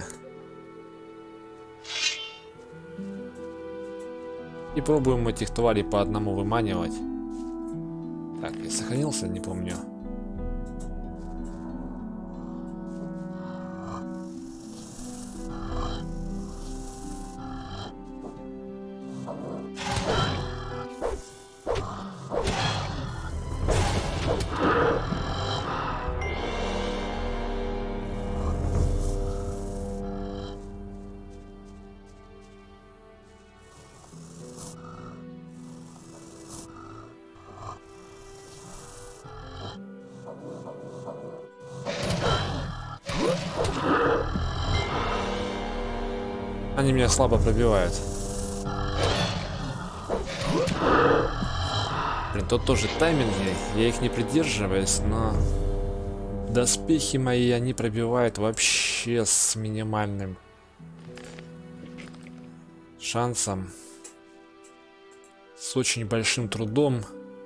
И пробуем этих тварей по одному выманивать. Так, я сохранился, не помню. Они меня слабо пробивают. Блин, тут тоже тайминги, я их не придерживаюсь, но доспехи мои они пробивают вообще с минимальным шансом, с очень большим трудом.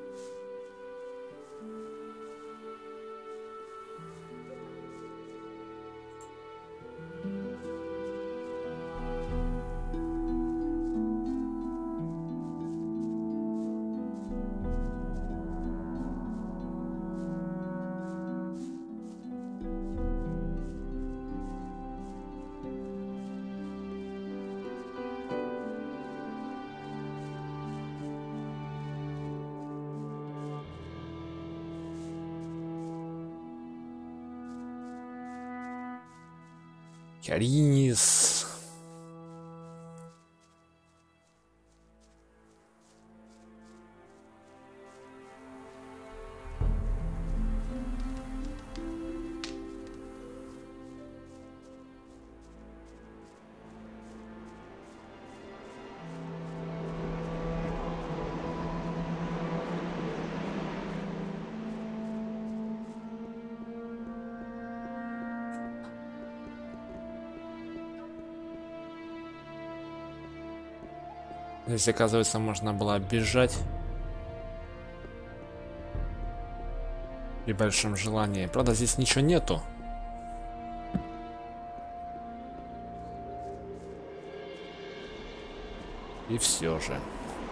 Каринис. Здесь, оказывается, можно было бежать при большом желании. Правда, здесь ничего нету. И все же.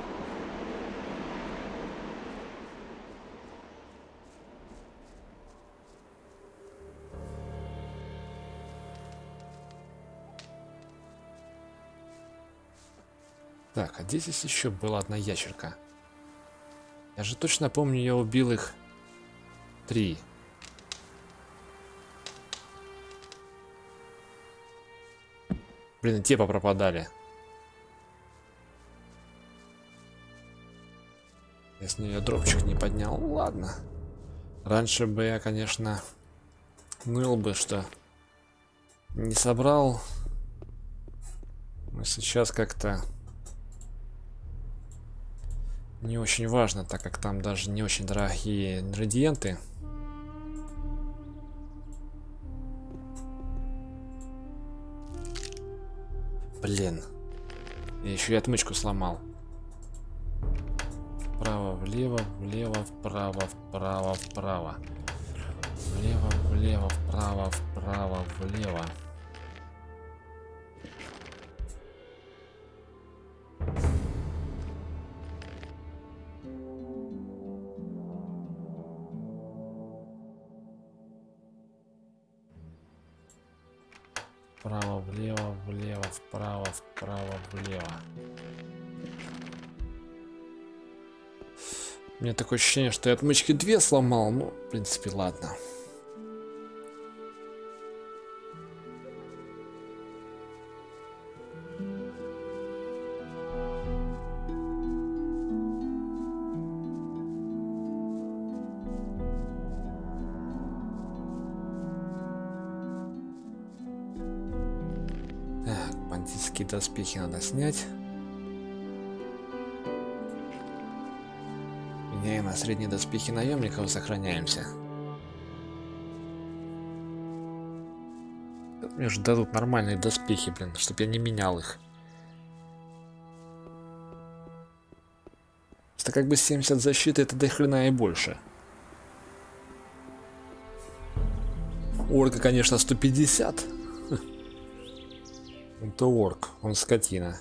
Так, а здесь еще была одна ящерка. Я же точно помню, я убил их 3. Блин, те попропадали. Я с нее дропчик не поднял. Ладно. Раньше бы я, конечно, ныл бы, что не собрал. Но сейчас как-то не очень важно, так как там даже не очень дорогие ингредиенты. Блин. Я еще и отмычку сломал. Вправо, влево, влево, вправо, вправо, вправо. Влево, влево, вправо, вправо, влево. Вправо, влево, влево, вправо, вправо, влево. У меня такое ощущение, что я отмычки 2 сломал. Ну, в принципе, ладно. Так, бандитские доспехи надо снять. Меняем на средние доспехи наемников и сохраняемся. Мне же дадут нормальные доспехи, блин, чтобы я не менял их. Это как бы 70 защиты, это до хрена и больше. Орка, конечно, 150. Это орк, он скотина.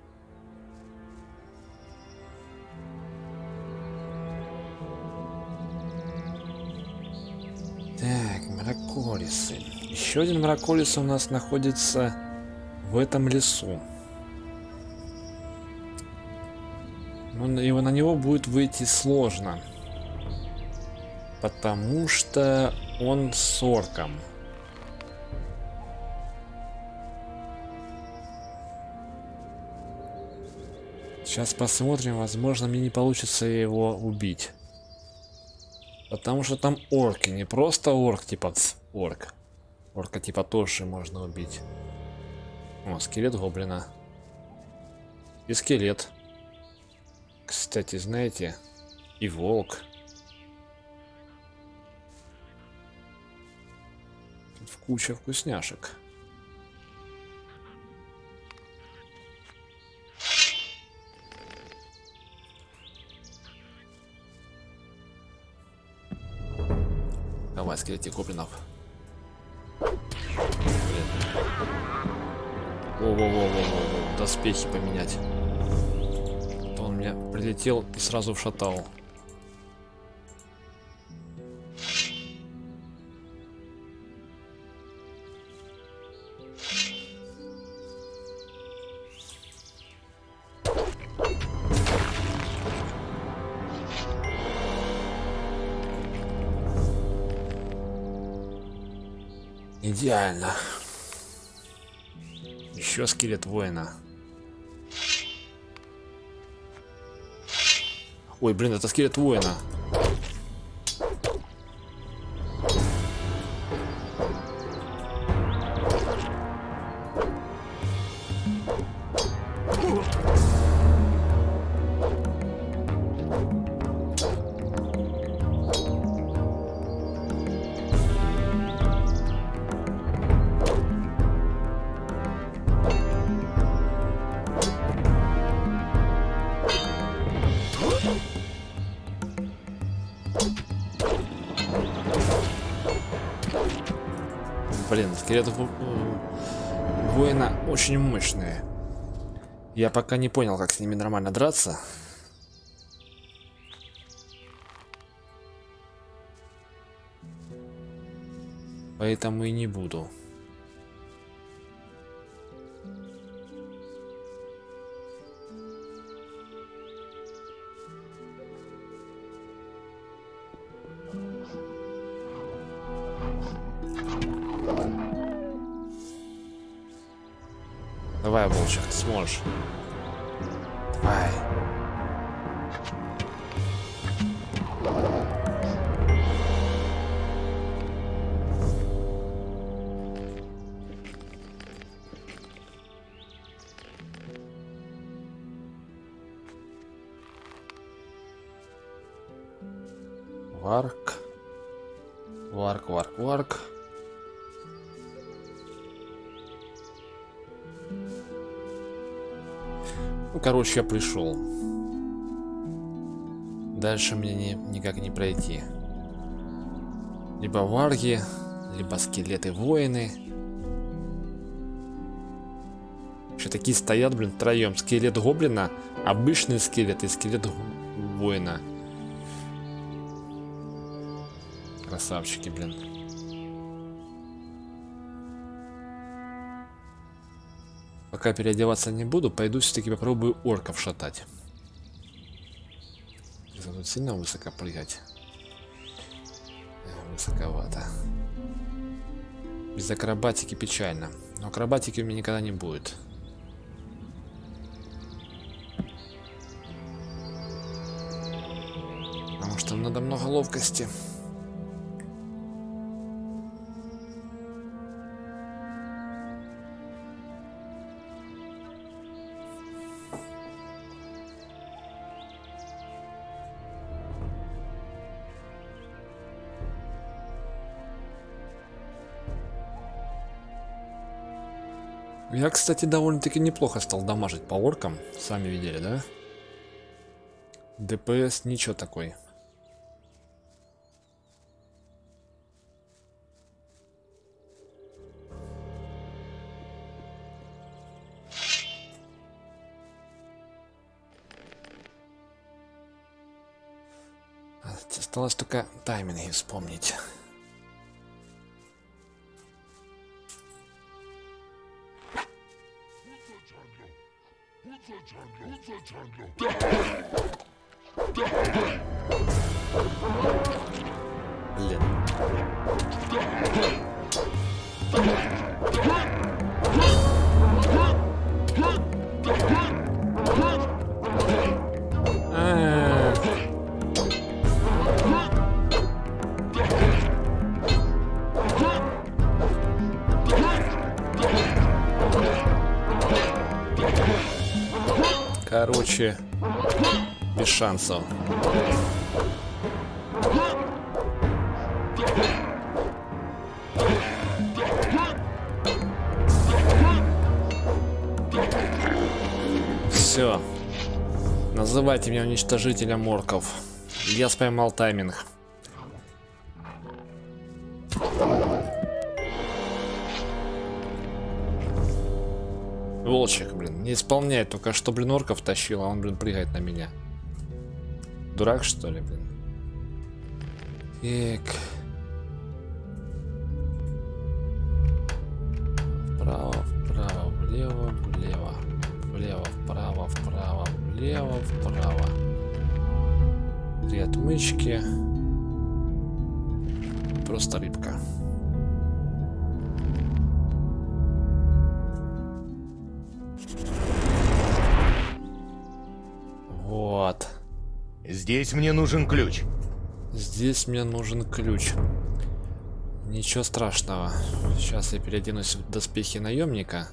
Так, мраколисы. Еще один мраколис у нас находится в этом лесу. Но на него будет выйти сложно. Потому что он с орком. Сейчас посмотрим, возможно, мне не получится его убить. Потому что там орки, не просто орк, типа орк. Орка типа тоже можно убить. О, скелет гоблина. И скелет. Кстати, знаете, и волк. Тут куча вкусняшек. Давай, скелетик гоблинов. Во-во-во-во-во, доспехи поменять. То он меня прилетел и сразу вшатал. Идеально. Еще скелет воина. Ой, блин, это скелет воина. Блин, скелеты воина очень мощные. Я пока не понял, как с ними нормально драться. Поэтому и не буду. Давай, волчик, ты сможешь. Давай. Варк. Варк, варк, варк. Ну, короче, я пришел. Дальше мне никак не пройти. Либо варги, либо скелеты-воины. Еще такие стоят, блин, втроем. Скелет гоблина, обычный скелет и скелет воина. Красавчики, блин. Пока переодеваться не буду, пойду все-таки попробую орков шатать. Тут сильно высоко прыгать. Высоковато. Без акробатики печально. Но акробатики у меня никогда не будет. Потому что надо много ловкости. Я, кстати, довольно-таки неплохо стал дамажить по оркам. Сами видели, да? ДПС ничего такой. Осталось только тайминги вспомнить. Блин. Короче, без шансов. Все. Называйте меня уничтожителем орков. Я поймал тайминг. Волчик, блин, не исполняет, только что, блин, орков тащил, а он, блин, прыгает на меня. Дурак, что ли, блин? Так. Вправо, вправо, влево, влево. Влево, вправо, вправо, влево, вправо. 3 отмычки. Просто рыбка. Вот. Здесь мне нужен ключ. Здесь мне нужен ключ. Ничего страшного. Сейчас я переоденусь в доспехи наемника.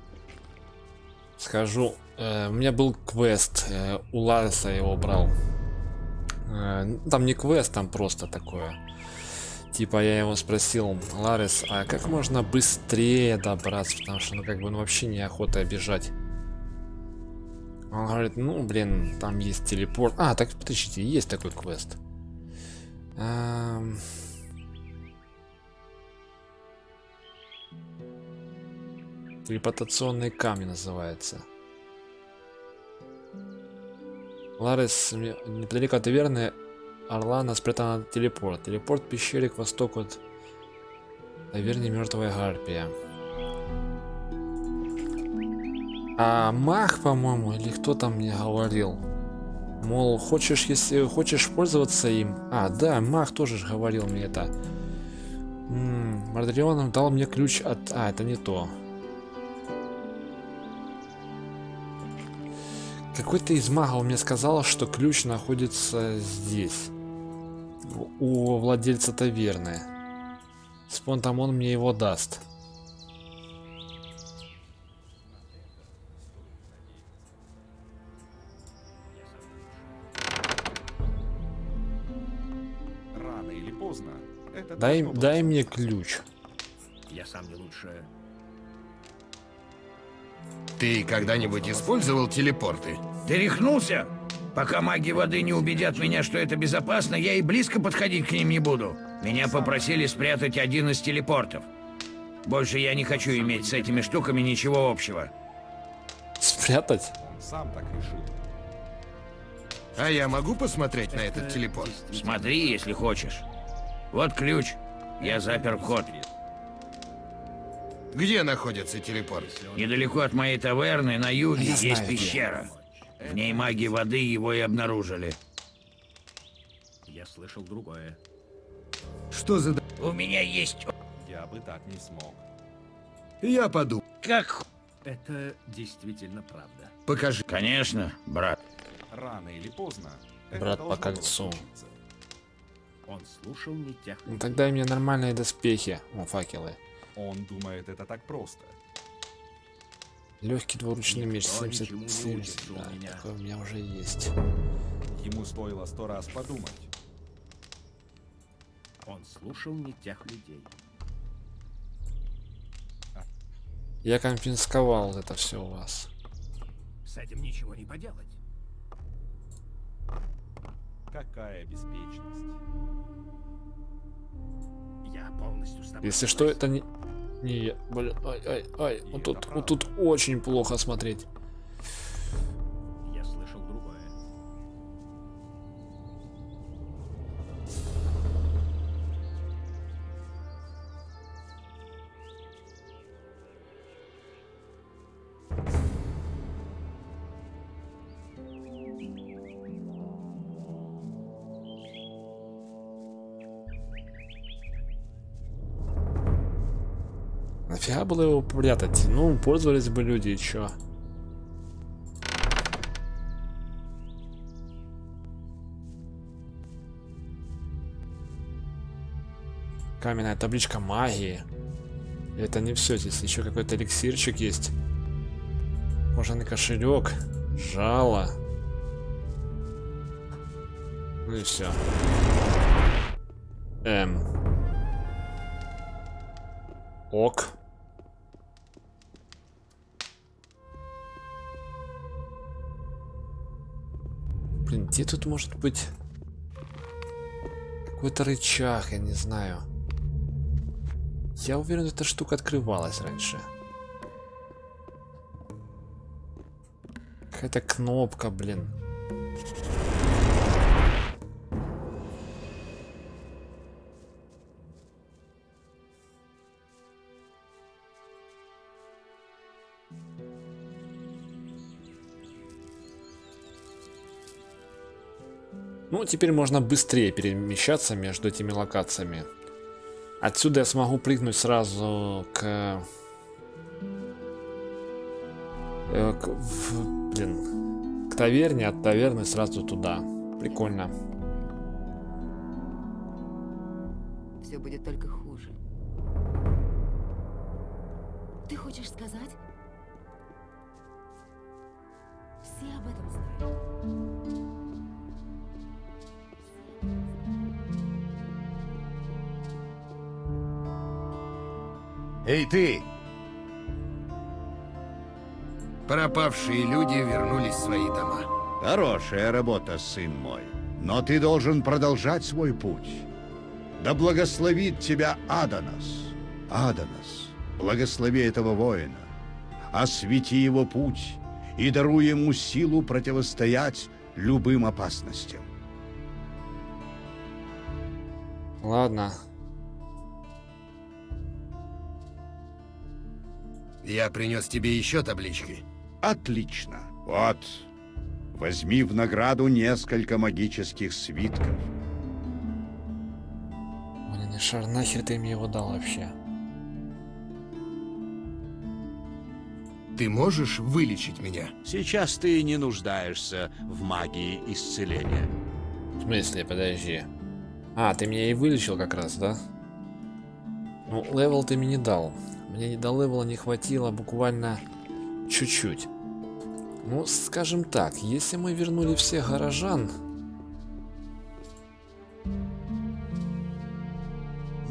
Схожу. У меня был квест. У Лареса я его брал. Там не квест, там просто такое. Типа я его спросил: Ларес, а как можно быстрее добраться? Потому что, ну, как бы, ну, вообще неохота бежать. Он говорит: ну, блин, там есть телепорт. А, так, подождите, есть такой квест. Телепортационные камни называется. Ларес, неподалеку от таверны Орлана спрятан телепорт. Телепорт в пещере к востоку от таверны Мертвая Гарпия. А маг, по-моему, или кто там мне говорил, мол, хочешь, если хочешь пользоваться им. А, да, маг тоже же говорил мне это. Мардрион дал мне ключ от... А, это не то. Какой-то из магов мне сказал, что ключ находится здесь, у владельца таверны. Там он мне его даст. поздно, это Дай должно было мне случиться. ключ. Я сам не лучше. Ты когда-нибудь использовал телепорты? Ты рехнулся? Пока маги воды не убедят меня, что это безопасно, я и близко подходить к ним не буду. Меня попросили спрятать один из телепортов. Больше я не хочу иметь с этими штуками ничего общего. Спрятать? Он сам так решил. А я могу посмотреть на этот телепорт? Смотри, если хочешь. Вот ключ. Я запер вход. Где находится телепорт? Недалеко от моей таверны на юге Я есть знаю, где. пещера. В ней маги воды его и обнаружили. Я слышал другое. Что за... У меня есть... Я бы так не смог. Я подумал. Как... Это действительно правда. Покажи. Конечно, брат. Рано или поздно. это Брат по должно было кольцу. случиться. Он слушал не тех. Ну тогда мне нормальные доспехи. О, факелы. Он думает, это так просто. Легкий двуручный меч Никто ничему не 70. учится у Да, меня. такой у меня уже есть. Ему стоило 100 раз подумать. Он слушал не тех людей. Я конфисковал это все у вас. С этим ничего не поделать. Какая беспечность. Я полностью с тобой Если что, согласен. это не я. Блин, ай. Вот тут очень плохо смотреть. Я слышал другое. Нафига было его прятать? Ну, пользовались бы люди, и чё? Каменная табличка магии. И это не все, здесь еще какой-то эликсирчик есть. Кожаный кошелек, жало. Ну и все. Ок. Блин, где тут может быть какой-то рычаг, я не знаю. Я уверен, эта штука открывалась раньше. Какая-то кнопка, блин. Ну, теперь можно быстрее перемещаться между этими локациями. Отсюда я смогу прыгнуть сразу к таверне, от таверны сразу туда. Прикольно. Все будет только хуже. Ты хочешь сказать? Все об этом знают. Эй, ты! Пропавшие люди вернулись в свои дома. Хорошая работа, сын мой. Но ты должен продолжать свой путь. Да благословит тебя Аданас. Аданас, благослови этого воина. Освети его путь и даруй ему силу противостоять любым опасностям. Ладно. Я принес тебе еще таблички. Отлично. Вот. Возьми в награду несколько магических свитков. Блин, и шар, нахер ты мне его дал вообще? Ты можешь вылечить меня? Сейчас ты не нуждаешься в магии исцеления. В смысле, подожди. А, ты меня и вылечил как раз, да? Ну, левел ты мне не дал. Мне до левела не хватило буквально чуть-чуть. Ну, скажем так, если мы вернули всех горожан,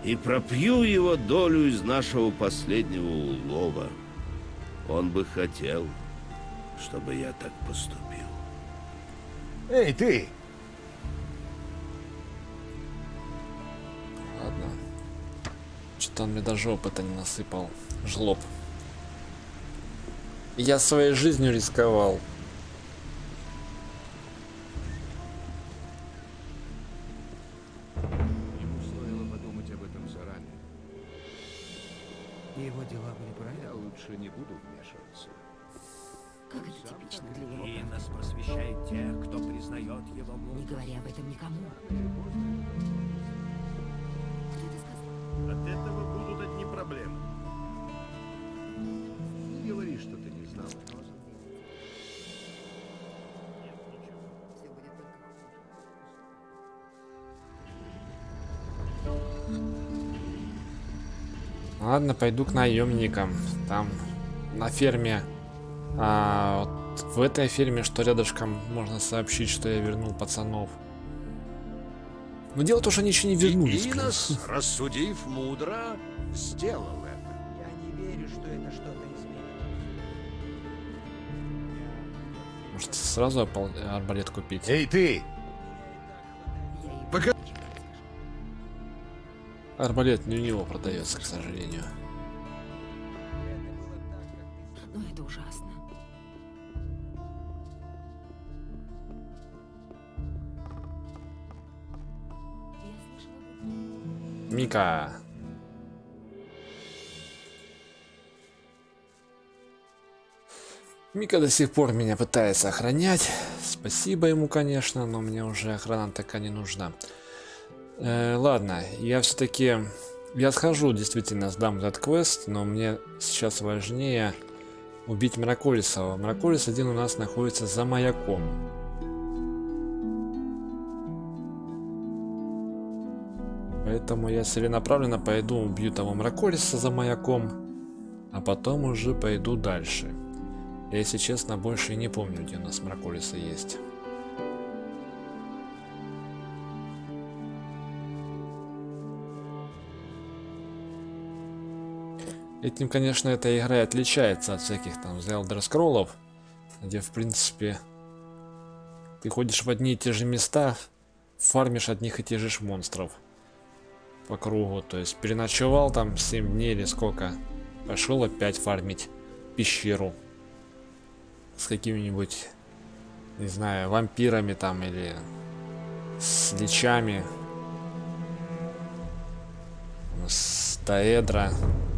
и пропью его долю из нашего последнего улова. Он бы хотел, чтобы я так поступил. Эй, ты! Ладно. Что-то он мне даже опыта не насыпал. Жлоб. Я своей жизнью рисковал. Ему стоило подумать об этом заранее. Его дела были правильно. Я лучше не буду вмешиваться. Как это типично для него? И нас просвещает тех, кто признает его Не мудрость. говори об этом никому. Кто это сказал? От этого будут одни проблемы. Не говори, что ты не знал. Ладно, пойду к наемникам. Там на ферме, вот в этой ферме, что рядышком, можно сообщить, что я вернул пацанов. Но дело то, что они еще не вернулись. блин. Инос, рассудив мудро, сделал это. Я не верю, что это что-то изменит. Может, сразу арбалет купить? Эй, ты! Пока... Арбалет не у него продается, к сожалению. Ну, это ужасно. Я слышала, Мика. Мика до сих пор меня пытается охранять. Спасибо ему, конечно, но мне уже охрана такая не нужна. Ладно, я все-таки... Я схожу, действительно, сдам этот квест, но мне сейчас важнее убить Мраколисова. Мраколис один у нас находится за маяком. Поэтому я целенаправленно пойду убью того Мраколиса за маяком, а потом уже пойду дальше. Я, если честно, больше и не помню, где у нас Мраколиса есть. Этим, конечно, эта игра и отличается от всяких там The Elder Scrolls'ов, где, в принципе, ты ходишь в одни и те же места, фармишь одних и тех же монстров по кругу. То есть переночевал там 7 дней или сколько, пошел опять фармить пещеру с какими-нибудь, не знаю, вампирами там или с личами, с Таэдра.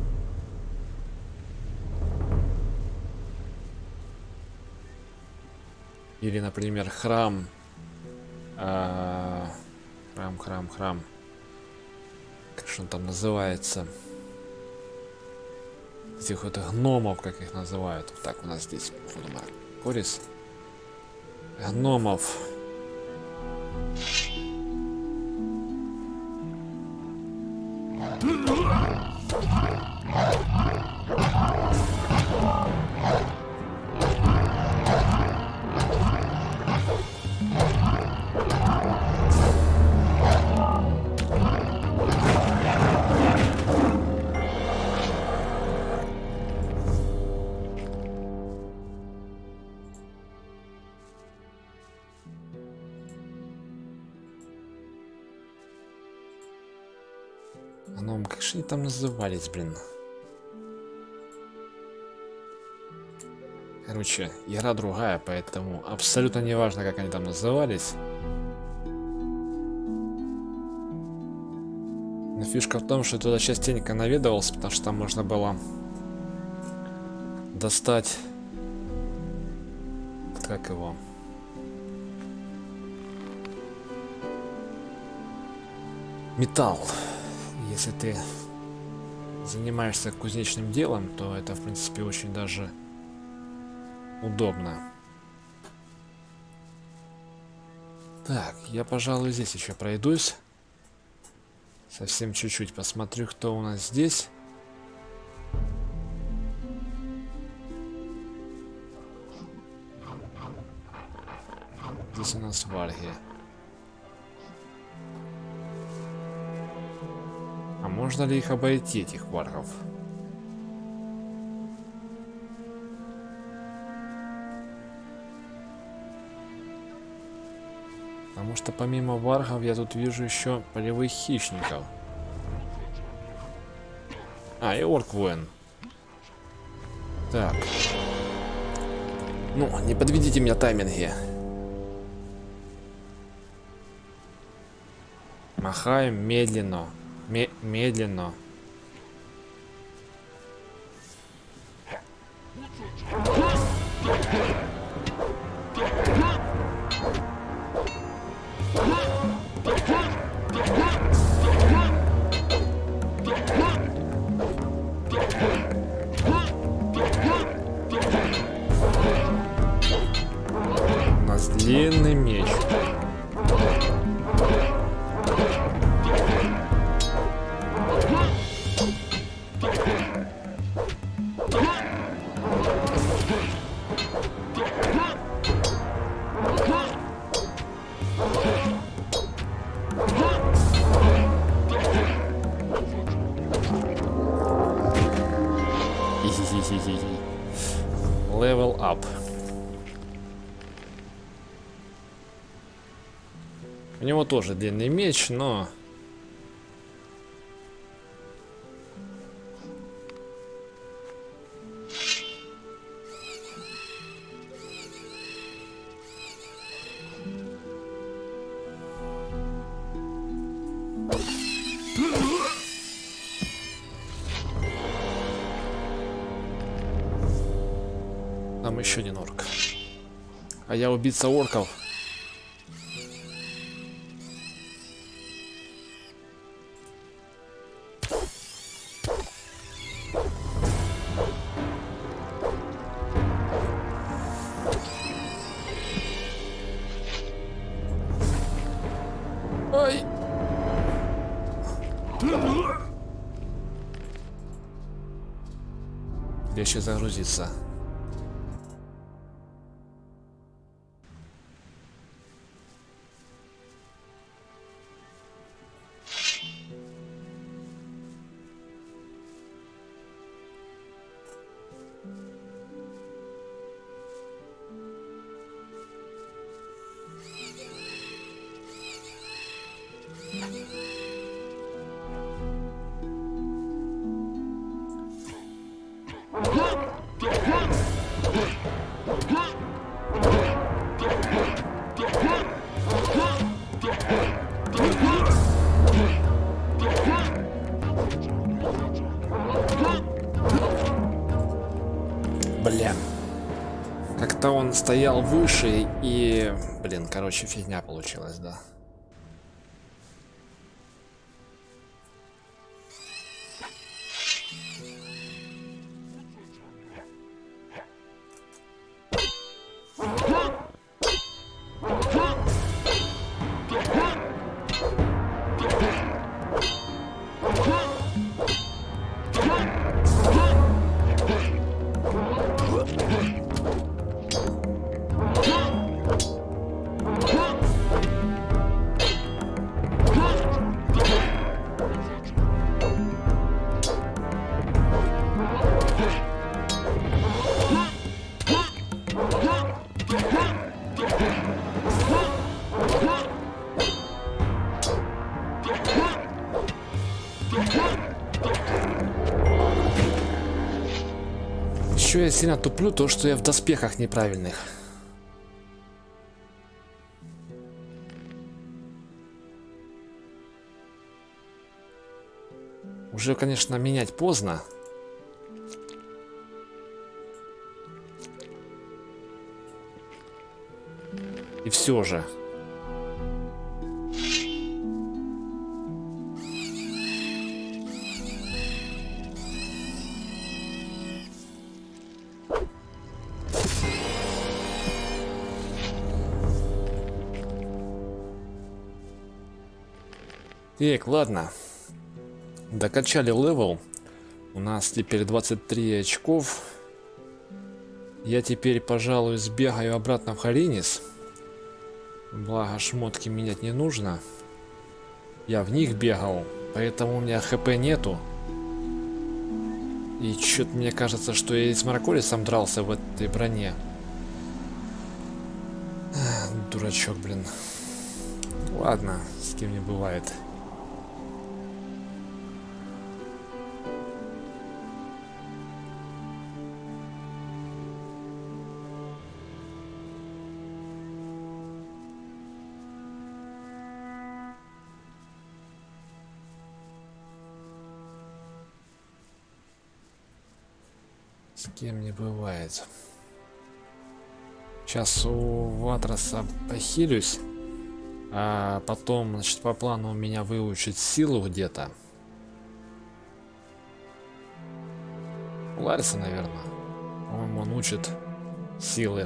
Или, например, храм. Храм. Как же он там называется? Этих вот гномов, как их называют. Вот так у нас здесь, походу, Мраколис. Гномов. Ну, как же они там назывались, блин? Короче, игра другая, поэтому абсолютно не важно, как они там назывались. Но фишка в том, что я туда частенько наведывался, потому что там можно было достать... Как его? Металл. Если ты занимаешься кузнечным делом, то это, в принципе, очень даже удобно. Так, я, пожалуй, здесь еще пройдусь. Совсем чуть-чуть посмотрю, кто у нас здесь. Здесь у нас Вальги. А Можно ли их обойти, этих варгов? Потому что помимо варгов я тут вижу еще полевых хищников. А, и орк-воин. Так. Ну, не подведите меня тайминги. Махаем медленно. Медленно. У нас длинный меч. Level up. У него тоже длинный меч, но... Там еще один орк. А я убийца орков. Ой. Легче загрузиться. Бля. Как-то он стоял выше и... Блин, короче, фигня получилась, да. Еще я сильно туплю то, что я в доспехах неправильных. Уже, конечно, менять поздно. И все же. Так, ладно. Докачали левел. У нас теперь 23 очков. Я теперь, пожалуй, сбегаю обратно в Харинис. Благо, шмотки менять не нужно. Я в них бегал. Поэтому у меня хп нету. И что-то мне кажется, что я и с Марколисом дрался в этой броне. Дурачок, блин. Ладно, с кем не бывает. С кем не бывает. Сейчас у Ватраса похилюсь, а потом, значит, по плану у меня выучить силу где-то. Лариса, наверное. По-моему, он учит силы.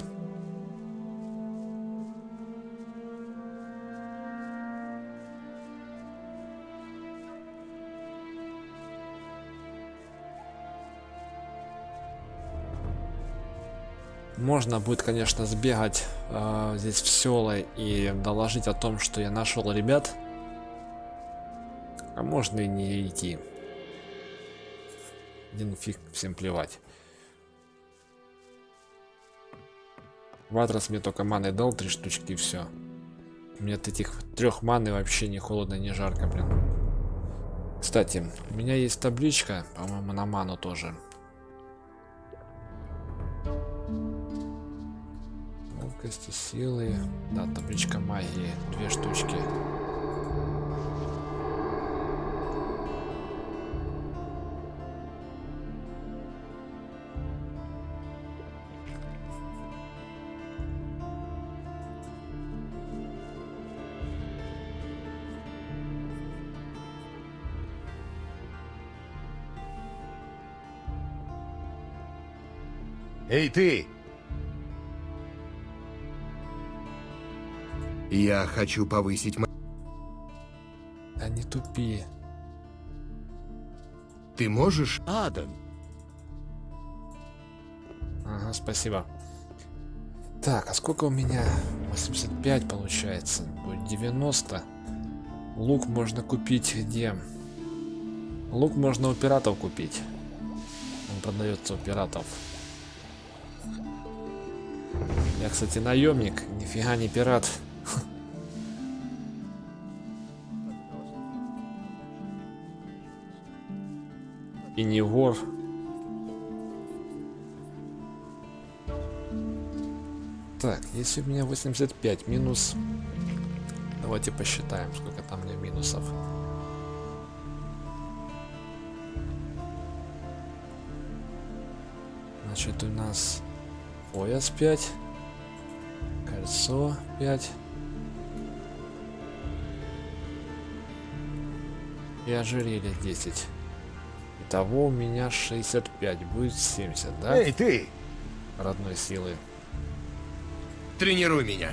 Можно будет, конечно, сбегать здесь в село и доложить о том, что я нашел ребят. А можно и не идти. Один фиг, всем плевать. Ватрас мне только маны дал 3 штучки и все. Мне от этих 3 маны вообще ни холодно, ни жарко, блин. Кстати, у меня есть табличка, по-моему, на ману тоже. Ловкости, силы. Да, табличка магии. 2 штучки. Эй, ты! Я хочу повысить... Да не тупи. Ты можешь? Адан. Ага, спасибо. Так, а сколько у меня? 85 получается. Будет 90. Лук можно купить где? Лук можно у пиратов купить. Он продается у пиратов. Я, кстати, наемник, нифига не пират. И не вор. Так, если у меня 85 минус... Давайте посчитаем, сколько там у меня минусов. Значит, у нас пояс 5, кольцо 5 и ожерелье 10. Итого у меня 65, будет 70, да? Эй, ты! Родной силы. Тренируй меня.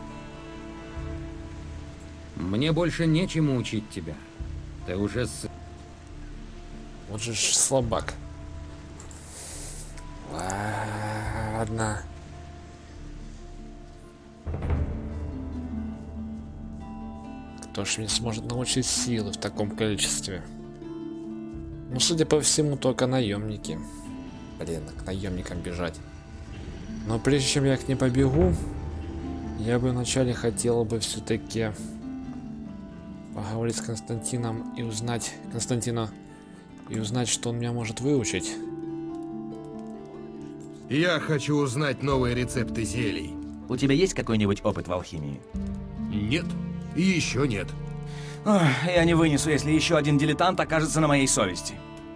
Мне больше нечему учить тебя. Ты уже Вот же ж слабак. Ладно. Кто ж мне сможет научить силы в таком количестве? Ну, судя по всему, только наемники. Блин, к наемникам бежать. Но прежде чем я к ним побегу, я бы вначале хотел бы все-таки поговорить с Константином и узнать что он меня может выучить. Я хочу узнать новые рецепты зелий. У тебя есть какой-нибудь опыт в алхимии? Нет. И еще нет. Ох, я не вынесу, если еще один дилетант окажется на моей совести.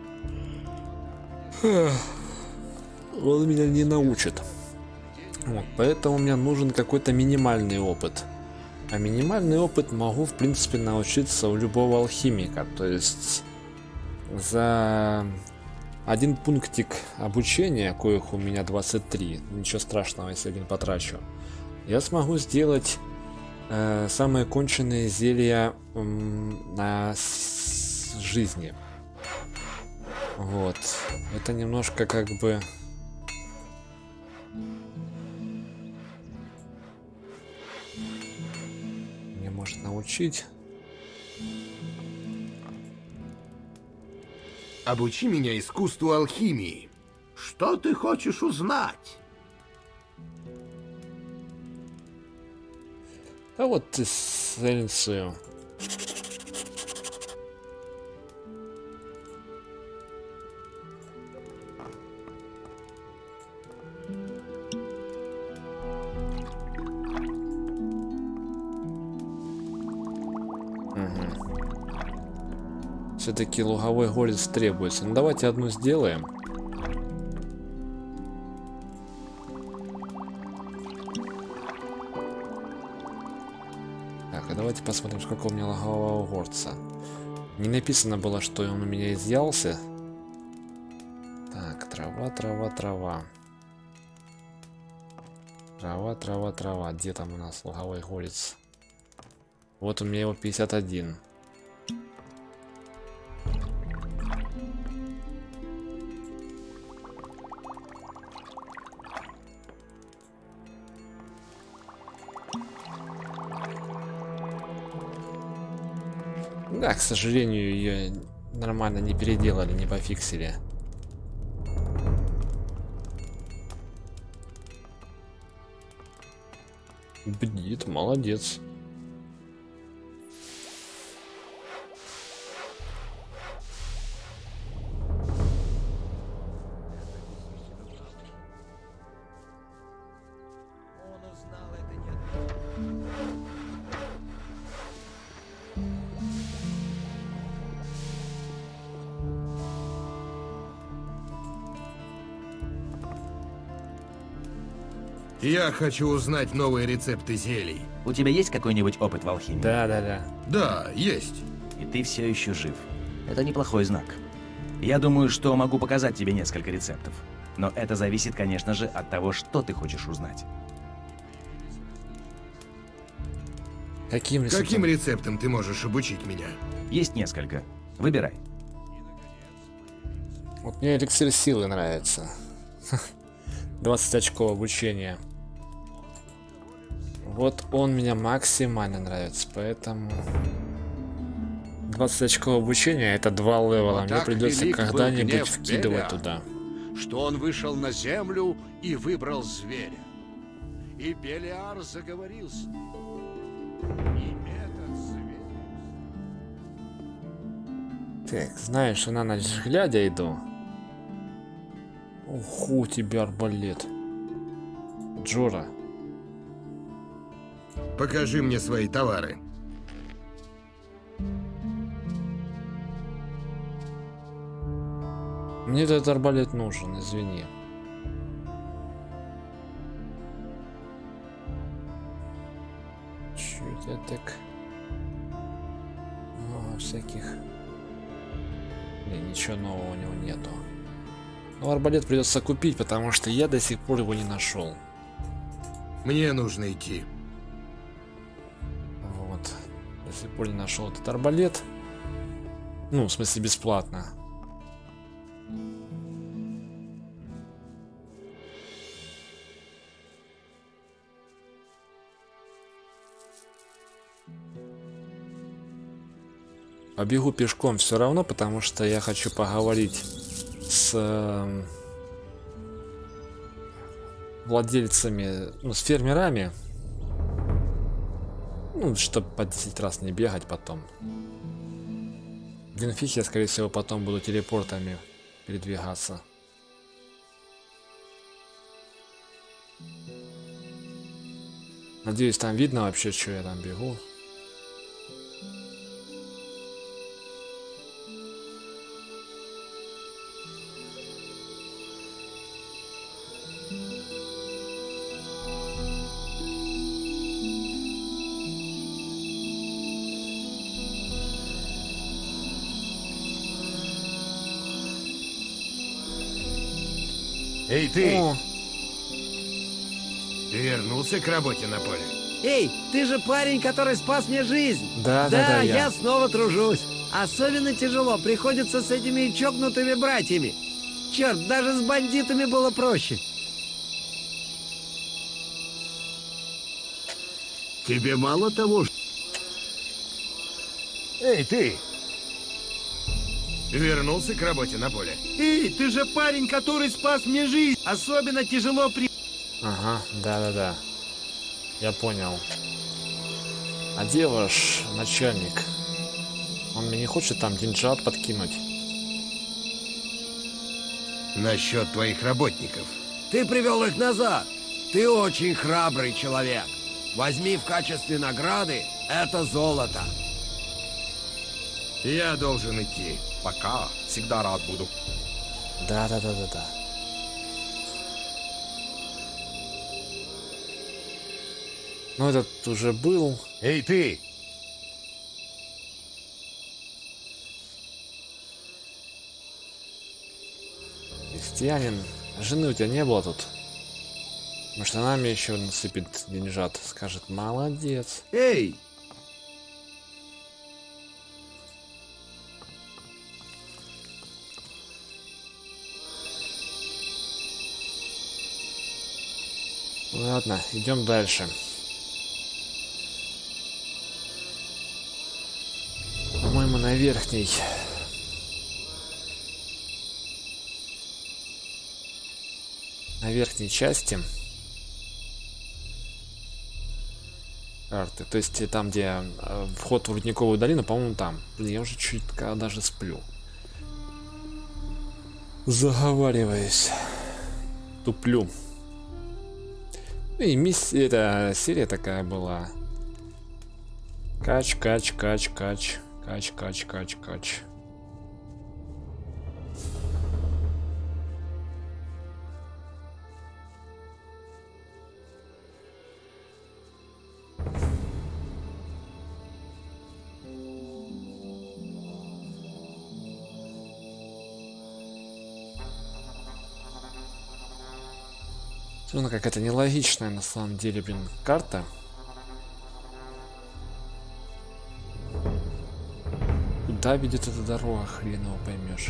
Он меня не научит. Вот, поэтому мне нужен какой-то минимальный опыт. А минимальный опыт могу, в принципе, научиться у любого алхимика. То есть за один пунктик обучения, коих у меня 23, ничего страшного, если один потрачу, я смогу сделать самые конченые зелья на жизни. Вот. Это немножко как бы... Мне может научить. Обучи меня искусству алхимии. Что ты хочешь узнать? А вот ты эссенцию. Все-таки луговой горец требуется. Ну давайте одну сделаем. Так, а давайте посмотрим, сколько у меня лугового горца. Не написано было, что он у меня изъялся. Так, трава, трава, трава. Трава, трава, трава. Где там у нас луговой горец? Вот у меня его 51. Да, к сожалению, ее нормально не переделали, не пофиксили. Бдит, молодец. Я хочу узнать новые рецепты зелий. У тебя есть какой-нибудь опыт в алхимии? Да. Да, есть. И ты все еще жив. Это неплохой знак. Я думаю, что могу показать тебе несколько рецептов. Но это зависит, конечно же, от того, что ты хочешь узнать. Каким рецептом ты можешь обучить меня? Есть несколько. Выбирай. Вот мне эликсир силы нравится. 20 очков обучения. Вот он меня максимально нравится, поэтому 20 очков обучения — это 2 левела. Мне придется когда-нибудь вкидывать туда. Что он вышел на землю и выбрал зверя. И Белиар заговорил с ним. И этот зверь... Так, знаешь, на ночь глядя иду. Ух, у тебя арбалет. Джора. Покажи мне свои товары. Мне этот арбалет нужен, извини. Чуть я так... всяких... ничего нового у него нету. Но арбалет придется купить, потому что я до сих пор его не нашел. Мне нужно идти. Вот. До сих пор не нашел этот арбалет. Ну, в смысле, бесплатно. Побегу пешком все равно, потому что я хочу поговорить с владельцами, ну, с фермерами, ну, чтобы по 10 раз не бегать потом. В Гринфихе я, скорее всего, потом буду телепортами передвигаться. Надеюсь, там видно вообще, что я там бегу. Эй, ты! О. Ты вернулся к работе на поле? Эй, ты же парень, который спас мне жизнь. Да, я снова тружусь. Особенно тяжело приходится с этими чокнутыми братьями. Черт, даже с бандитами было проще. Тебе мало того, что... Эй, ты! Вернулся к работе на поле. Эй, ты же парень, который спас мне жизнь. Особенно тяжело при... Ага, да-да-да. Я понял. А где ваш начальник? Он мне не хочет там деньжат подкинуть? Насчет твоих работников. Ты привел их назад. Ты очень храбрый человек. Возьми в качестве награды это золото. Я должен идти. Пока. Всегда рад буду. Да-да-да-да-да. Ну, этот уже был. Эй, ты! Крестьянин. Жены у тебя не было тут? Может, она мне еще насыпет деньжат. Скажет, молодец. Эй! Ладно, идем дальше. По-моему, на верхней. На верхней части карты. То есть там, где вход в Рудниковую долину, по-моему, там. Блин, я уже чуть даже сплю. Заговариваюсь. Туплю. И миссия, эта серия такая была. Кач, кач, кач, кач. Кач, кач, кач, кач. Ну, какая-то нелогичная на самом деле, блин, карта. Куда ведет эта дорога, хрен его поймешь.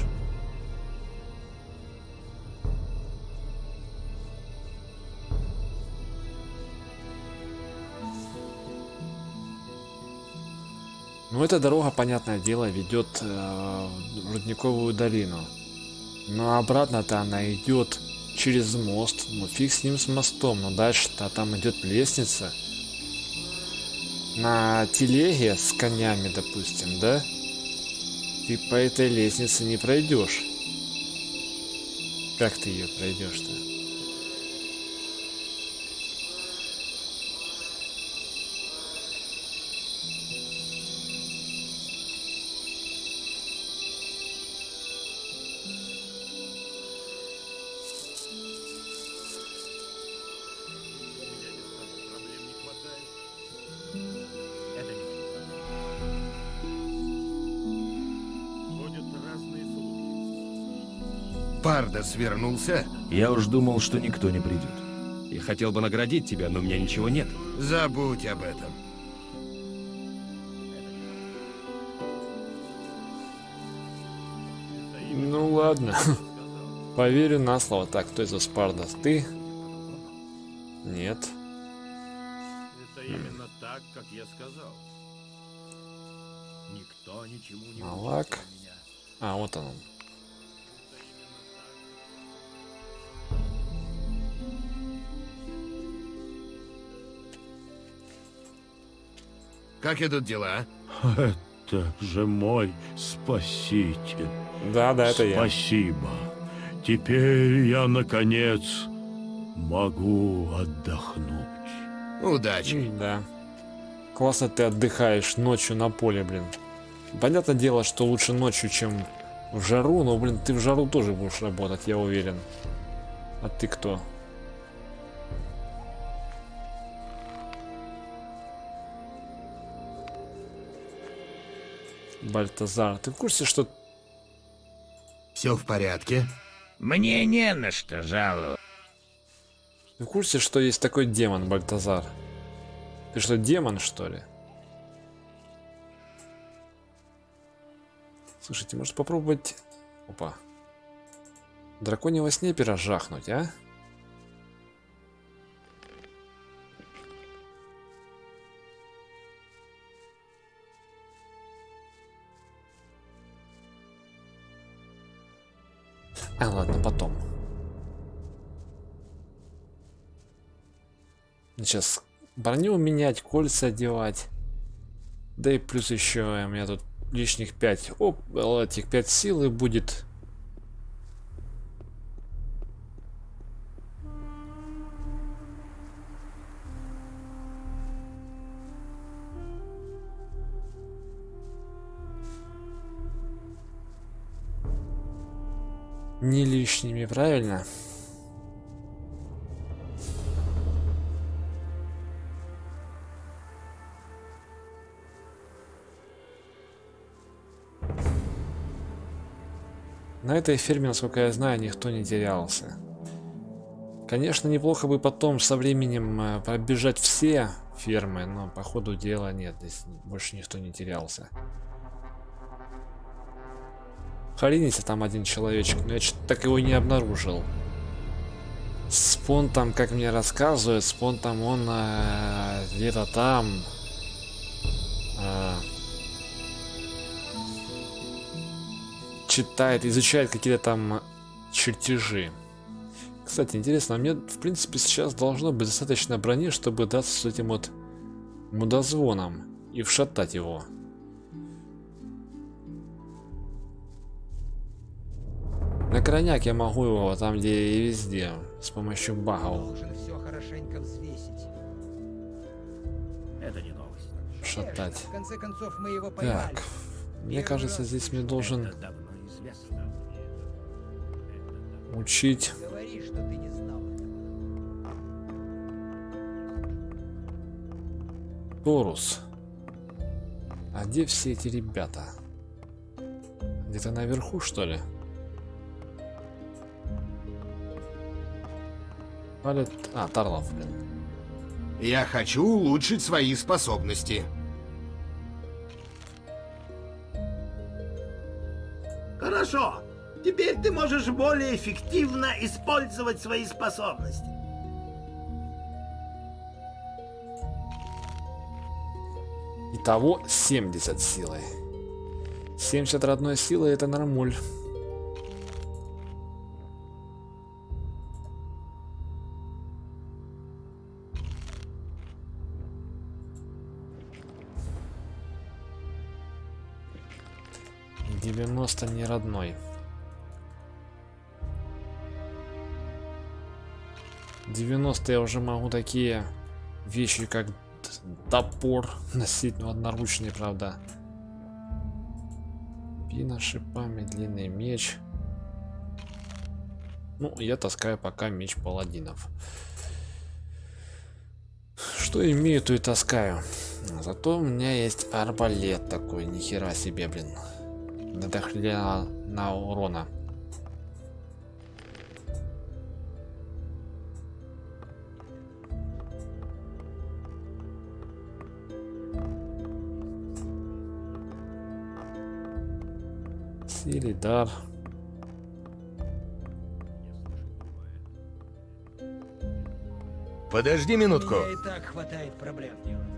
Ну, эта дорога, понятное дело, ведет в Рудниковую долину. Но обратно-то она идет через мост. Ну, фиг с ним, с мостом. Но дальше-то там идет лестница. На телеге с конями, допустим, да? Ты по этой лестнице не пройдешь. Как ты ее пройдешь-то? Пардос вернулся? Я уж думал, что никто не придет. Я хотел бы наградить тебя, но у меня ничего нет. Забудь об этом. Ну ладно. Поверю на слово. Так, кто из вас Пардос? Ты? Нет. Это именно так, как я сказал. Никто ничему не Малак. А, вот он. Как идут дела? Это же мой спаситель. Да, это я. Спасибо. Теперь я, наконец, могу отдохнуть. Удачи. Да. Классно ты отдыхаешь ночью на поле, блин. Понятное дело, что лучше ночью, чем в жару, но, блин, ты в жару тоже будешь работать, я уверен. А ты кто? Бальтазар, ты в курсе, что... Все в порядке? Мне не на что жаловаться. Ты в курсе, что есть такой демон, Бальтазар? Ты что, демон, что ли? Слушайте, может попробовать... Опа. Драконьего снайпера жахнуть, а? А, ладно, потом. Сейчас броню менять, кольца одевать. Да и плюс еще у меня тут лишних 5. Оп, этих 5 силы будет. Не лишними, правильно? На этой ферме, насколько я знаю, никто не терялся. Конечно, неплохо бы потом со временем пробежать все фермы, но по ходу дела нет, здесь больше никто не терялся. Хранится там один человечек, но я что-то так его не обнаружил. Спон там, как мне рассказывают, спон там он где-то там. Читает, изучает какие-то там чертежи. Кстати, интересно, мне в принципе сейчас должно быть достаточно брони, чтобы драться с этим вот мудозвоном и вшатать его. На крайняк я могу его там, где и везде, с помощью багов. Все хорошенько взвесить. Это не новость. Шатать. В конце концов мы его поймали. Так, мне кажется, здесь мне должен учить. Говори, что ты не знал. Торус. А где все эти ребята? Где-то наверху, что ли? А, Тарлов, блин. Я хочу улучшить свои способности. Хорошо. Теперь ты можешь более эффективно использовать свои способности. Итого 70 силы. 70 родной силы — это нормуль. И 90 не родной. 90 я уже могу такие вещи, как топор носить, но одноручный, правда. Пина шипами, длинный меч. Ну, я таскаю пока меч паладинов. Что имею, то и таскаю. Зато у меня есть арбалет такой, нихера себе, блин. Надохрена на урона. Или дар. Подожди минутку. Мне и так хватает проблем.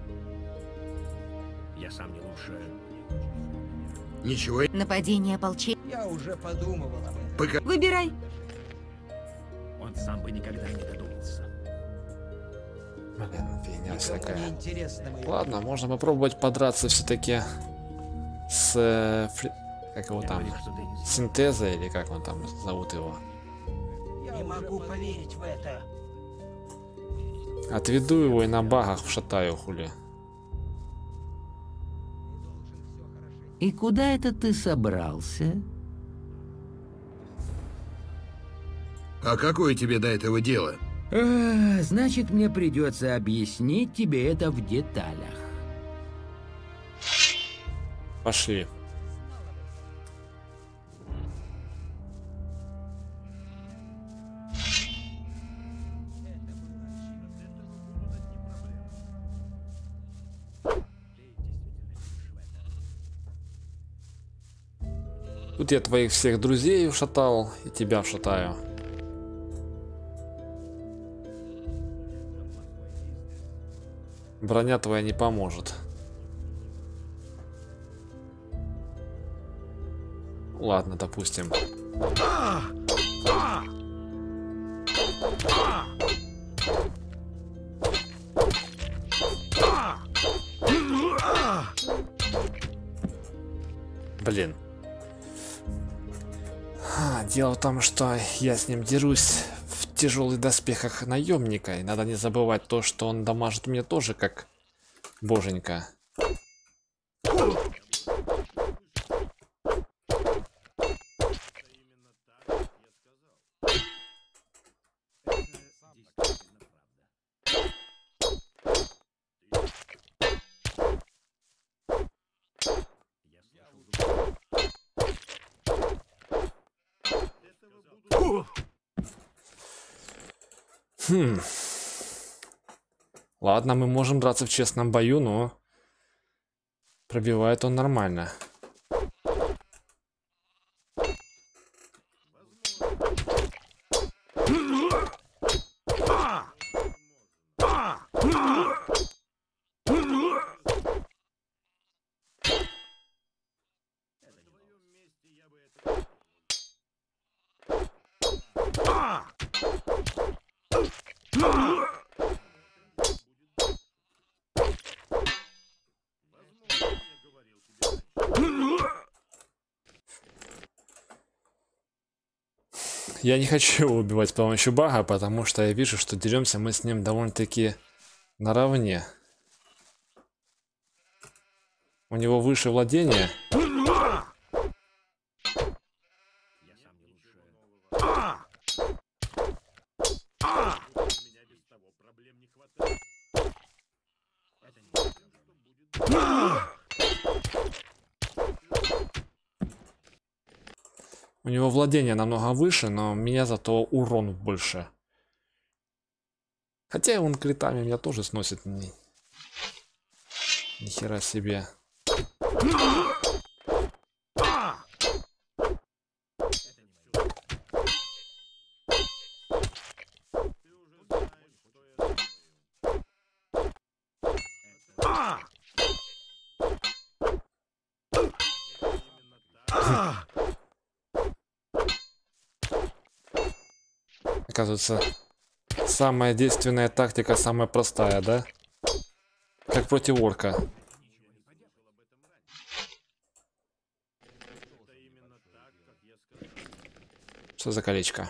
Я сам не лучше. Ничего. Нападение ополчения. Я уже подумывал об этом. Выбирай. Он сам бы никогда не додумался. Блин, фигня всякая. Ладно, можно попробовать подраться все-таки с... Как его там? Синтеза, или как он там зовут его? Я не могу поверить в это. Отведу его и на багах вшатаю, хули. И куда это ты собрался? А какое тебе до этого дело? Значит, мне придется объяснить тебе это в деталях. Пошли. Тут я твоих всех друзей вшатал и тебя вшатаю. Броня твоя не поможет. Ладно, допустим. Блин. Дело в том, что я с ним дерусь в тяжелых доспехах наемника. И надо не забывать то, что он дамажит мне тоже как боженька. Ладно, мы можем драться в честном бою, но пробивает он нормально. Я не хочу его убивать с помощью бага, потому что я вижу, что деремся мы с ним довольно-таки наравне. У него выше владение. У него владение намного выше, но меня зато урон больше. Хотя он критами меня тоже сносит. Ни хера себе. Оказывается, самая действенная тактика, самая простая, да? Как против орка. Что за колечко?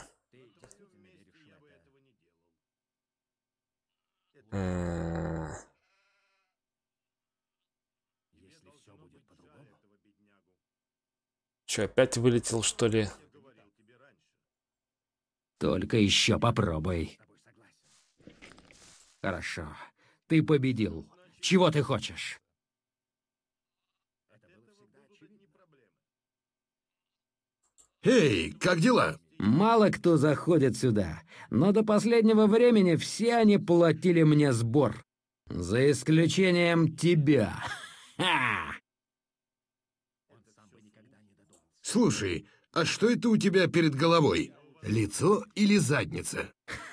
Че, опять вылетел, что ли? Только еще попробуй. Хорошо. Ты победил. Чего ты хочешь? Эй, как дела? Мало кто заходит сюда, но до последнего времени все они платили мне сбор. За исключением тебя. Ха! Слушай, а что это у тебя перед головой? Лицо или задница?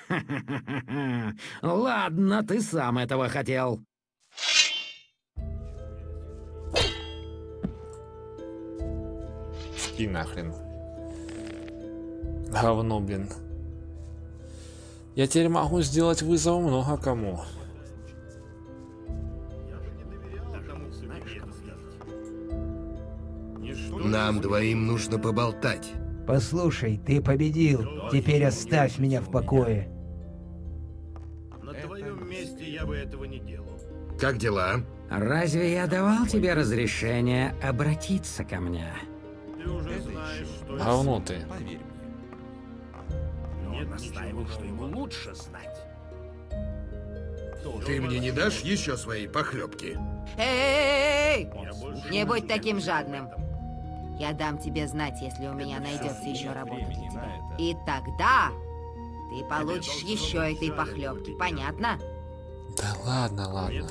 Ладно, ты сам этого хотел. И нахрен. Говно, блин. Я теперь могу сделать вызов много кому. Нам двоим нужно поболтать. Послушай, ты победил. Теперь оставь меня в покое. На твоем месте я бы этого не делал. Как дела? Разве я давал тебе разрешение обратиться ко мне? Ты уже знаешь, что... Говно ты. Поверь мне. Он настаивал, что ему лучше знать. Ты мне не дашь еще своей похлебки? Эй! Не будь таким жадным. Я дам тебе знать, если у меня найдется еще работа для тебя. И тогда ты получишь еще этой похлебки. Понятно? Да ладно, ладно.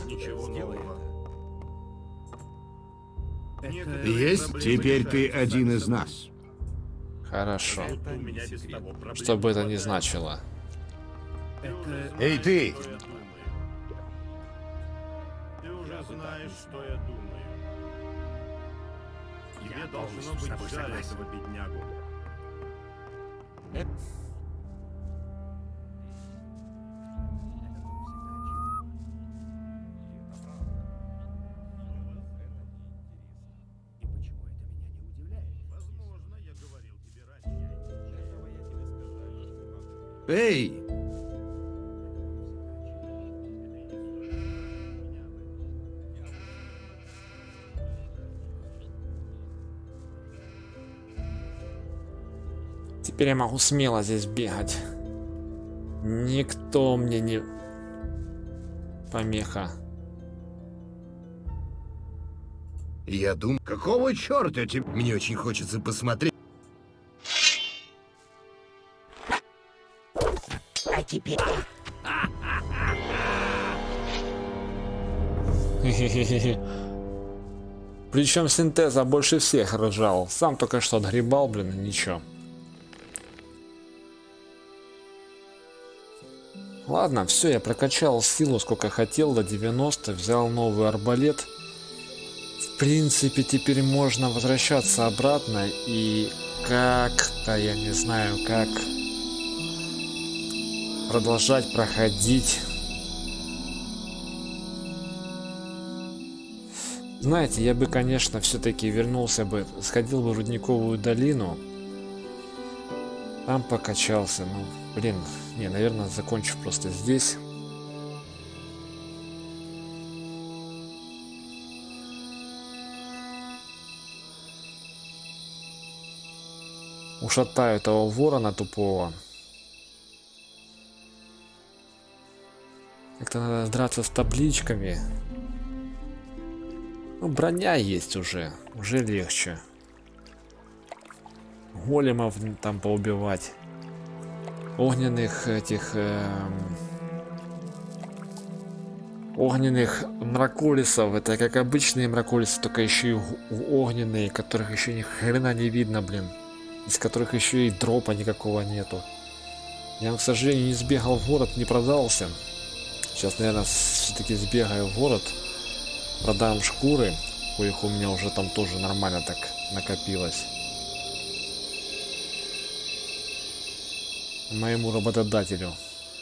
Есть? Теперь ты один из нас. Хорошо. Что бы это ни значило. Эй, ты! Ты уже знаешь, что я думаю. Тебе должно быть жаль этого беднягу. Эй! Теперь я могу смело здесь бегать. Никто мне не помеха. Я думаю, какого черта тебе? Мне очень хочется посмотреть. А теперь... Причем Синтеза больше всех ржал. Сам только что отгребал, блин, и ничего. Ладно, все, я прокачал силу сколько хотел, до 90, взял новый арбалет. В принципе, теперь можно возвращаться обратно и как-то, я не знаю, как продолжать проходить. Знаете, я бы, конечно, все-таки вернулся бы, сходил бы в Рудниковую долину. Там покачался, ну, блин, не, наверное, закончу просто здесь. Ушатаю этого ворона тупого. Как-то надо драться с табличками. Ну, броня есть уже легче. Големов там поубивать. Огненных этих... огненных мраколисов. Это как обычные мраколисы, только еще и огненные, которых еще ни хрена не видно, блин. Из которых еще и дропа никакого нету. Я, к сожалению, не сбегал в город, не продался. Сейчас, наверное, все-таки сбегаю в город. Продам шкуры, коих у меня уже там тоже нормально так накопилось. Моему работодателю.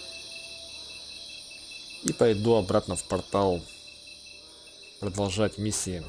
И пойду обратно в портал продолжать миссии.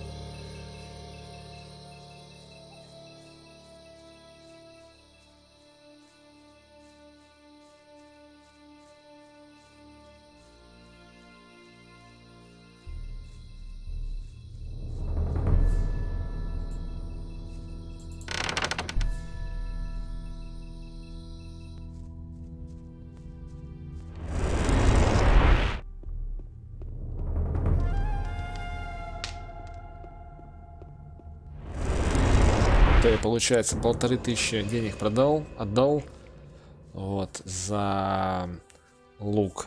Я, получается, 1500 денег отдал вот за лук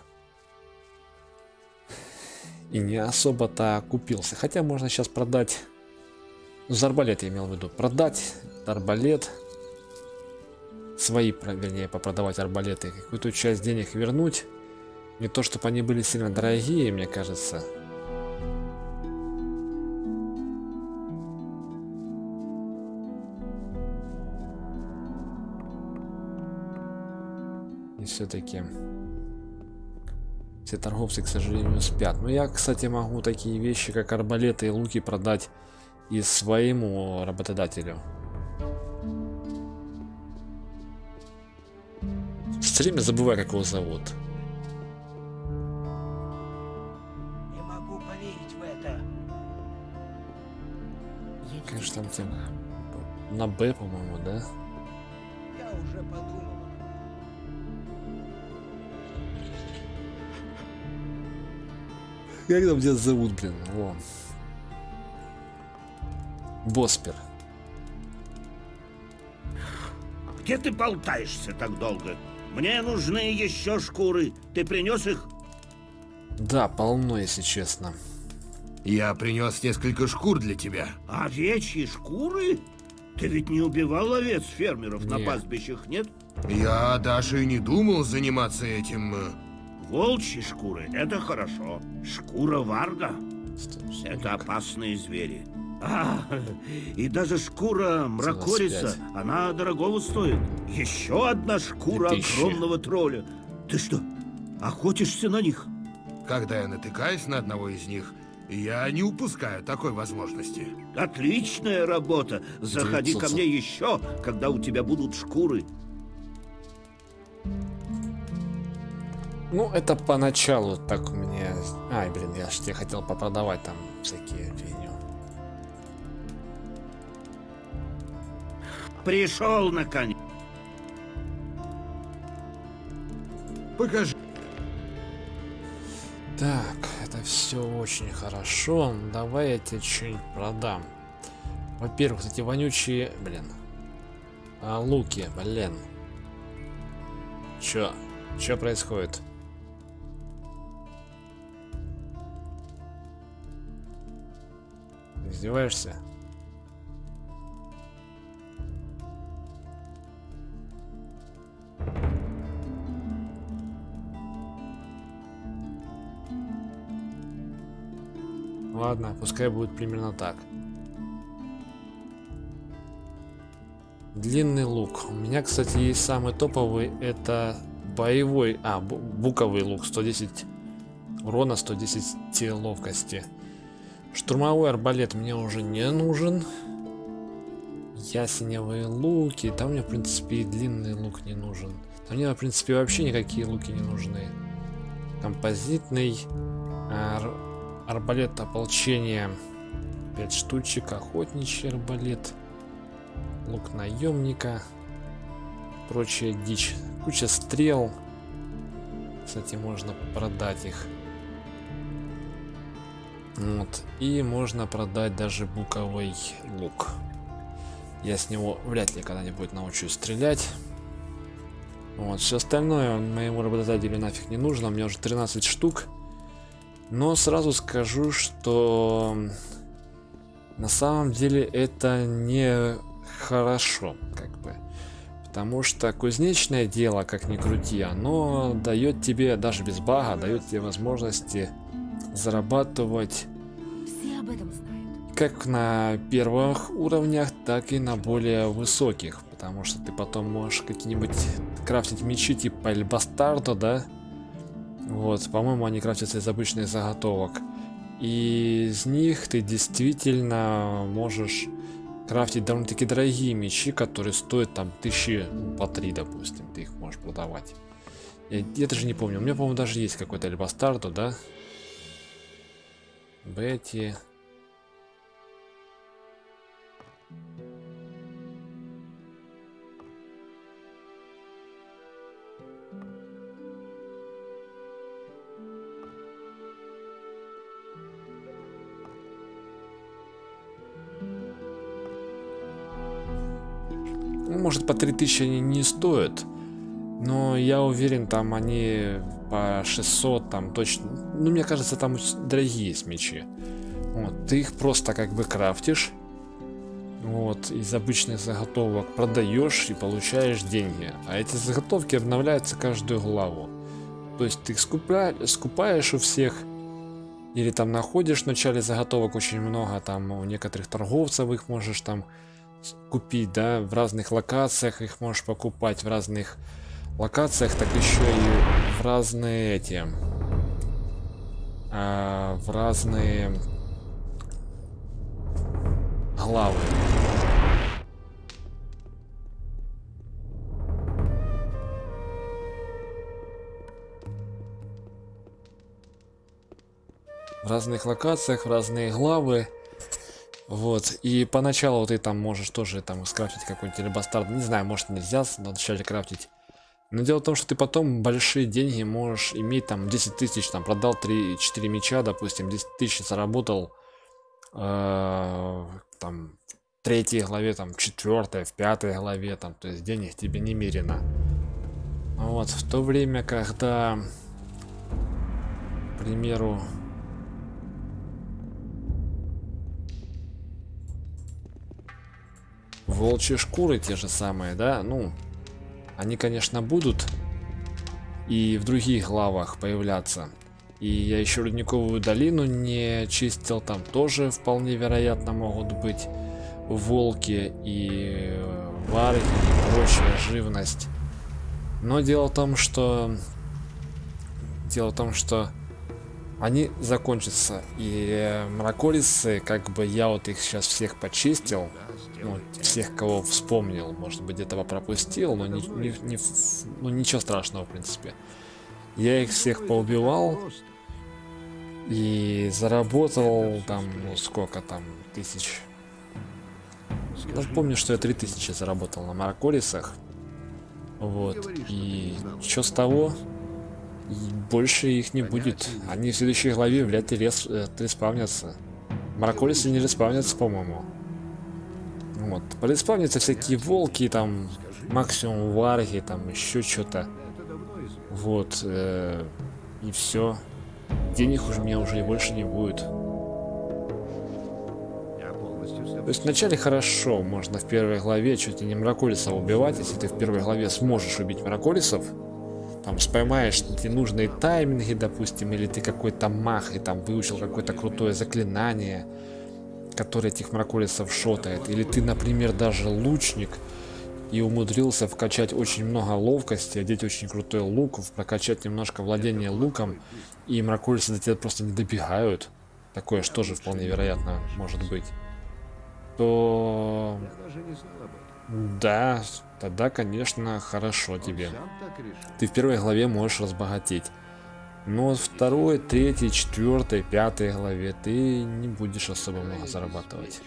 и не особо-то купился, хотя можно сейчас продать, за арбалет я имел в виду, продать арбалет, свои, вернее, попродавать арбалеты, какую-то часть денег вернуть, не то чтобы они были сильно дорогие, мне кажется. Все-таки все торговцы, к сожалению, спят. Но я, кстати, могу такие вещи, как арбалеты и луки, продать и своему работодателю. Все время забываю, как его зовут. Не могу поверить в это. Конечно, там тем на Б, по-моему, да? Я уже подумал. Как там тебя зовут, блин? Вон. Боспер. Где ты болтаешься так долго? Мне нужны еще шкуры. Ты принес их? Да, полно, если честно. Я принес несколько шкур для тебя. Овечьи шкуры? Ты ведь не убивал овец фермеров на пастбищах, нет? Я даже и не думал заниматься этим. Волчьи шкуры — это хорошо. Шкура варга — это опасные звери. И даже шкура мракориса, она дорогого стоит. Еще одна шкура огромного тролля. Ты что, охотишься на них? Когда я натыкаюсь на одного из них, я не упускаю такой возможности. Отличная работа. Заходи ко мне еще, когда у тебя будут шкуры. Ну, это поначалу так мне... Ай, блин, я же тебе хотел попродавать там всякие фигню. Пришел, наконец. Покажи. Так, это все очень хорошо. Давай я тебе что-нибудь продам. Во-первых, эти вонючие... Блин. Луки, блин. Чё происходит? Издеваешься? Ладно, пускай будет примерно так. Длинный лук. У меня, кстати, есть самый топовый. Это боевой... буковый лук. 110 урона, 110 ловкости. Штурмовой арбалет мне уже не нужен. Ясеневые луки. Там мне, в принципе, и длинный лук не нужен. Там мне, в принципе, вообще никакие луки не нужны. Композитный... арбалет ополчения 5 штучек, охотничий арбалет, лук наемника, прочая дичь, куча стрел. Кстати, можно продать их. Вот. И можно продать даже буковый лук. Я с него вряд ли когда-нибудь научусь стрелять. Вот. Все остальное моему работодателю нафиг не нужно. У меня уже 13 штук. Но сразу скажу, что на самом деле это не хорошо, как бы. Потому что кузнечное дело, как ни крути, оно дает тебе, даже без бага, дает тебе возможности зарабатывать Все об этом знают. как на первых уровнях, так и на более высоких. Потому что ты потом можешь какие-нибудь крафтить мечи типа Эльбастарда, да? Вот, по-моему, они крафтятся из обычных заготовок. И из них ты действительно можешь крафтить довольно-таки дорогие мечи, которые стоят там 1000 по 3, допустим. Ты их можешь продавать. Я даже не помню. У меня, по-моему, даже есть какой-то Эльбастардо, да? Бетти. Может, по 3000 они не стоят, но я уверен, там они по 600, там точно. Ну, мне кажется, там дорогие есть мечи. Вот, ты их просто как бы крафтишь, вот, из обычных заготовок продаешь и получаешь деньги. А эти заготовки обновляются каждую главу. То есть ты их скупаешь у всех, или там находишь в начале заготовок очень много, там у некоторых торговцев их можешь там купить, да, в разных локациях их можешь покупать, в разных локациях, так еще и в разные эти, в разные главы. В разных локациях, в разные главы. Вот, и поначалу ты там можешь тоже там скрафтить какой-нибудь Эльбастард. Не знаю, может нельзя вначале крафтить. Но дело в том, что ты потом большие деньги можешь иметь, там 10 тысяч, там продал 3-4 меча, допустим, 10 тысяч заработал там в 3 главе, там в 4, в 5 главе, там, то есть денег тебе немерено. Вот, в то время, когда, к примеру, волчьи шкуры те же самые, да, ну, они, конечно, будут и в других главах появляться. И я еще Рудниковую долину не чистил, там тоже вполне вероятно могут быть волки и варги и прочая живность. Но дело в том, что они закончатся, и мраколисы, как бы я вот их сейчас всех почистил, ну, всех, кого вспомнил, может быть, этого пропустил, но ничего страшного, в принципе. Я их всех поубивал и заработал там, ну сколько там, тысяч. Даже помню, что я 3000 заработал на Мараколисах. Вот. И что с того? И больше их не будет. Они в следующей главе вряд ли респавнятся. Мараколисы не респавнятся, по-моему. Вот. Респавнятся всякие волки, там, максимум варги, там, еще что-то. Вот. И все. Денег у меня уже и больше не будет. То есть вначале хорошо, можно в первой главе чуть ли не Мараколисов убивать, если ты в первой главе сможешь убить Мараколисов. Там поймаешь эти нужные тайминги, допустим, или ты какой-то маг и там выучил какое-то крутое заклинание, которое этих Мараколисов шотает. Или ты, например, даже лучник и умудрился вкачать очень много ловкости, одеть очень крутой лук, прокачать немножко владение луком, и Мараколисы до тебя просто не добегают. Такое что же вполне вероятно может быть. То да, тогда, конечно, хорошо тебе. Ты в первой главе можешь разбогатеть. Но в второй, третьей, четвертой, пятой главе ты не будешь особо много зарабатывать.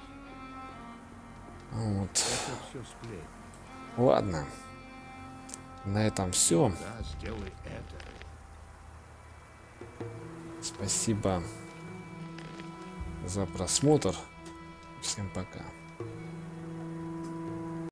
Вот. Ладно. На этом все. Спасибо за просмотр. Всем пока.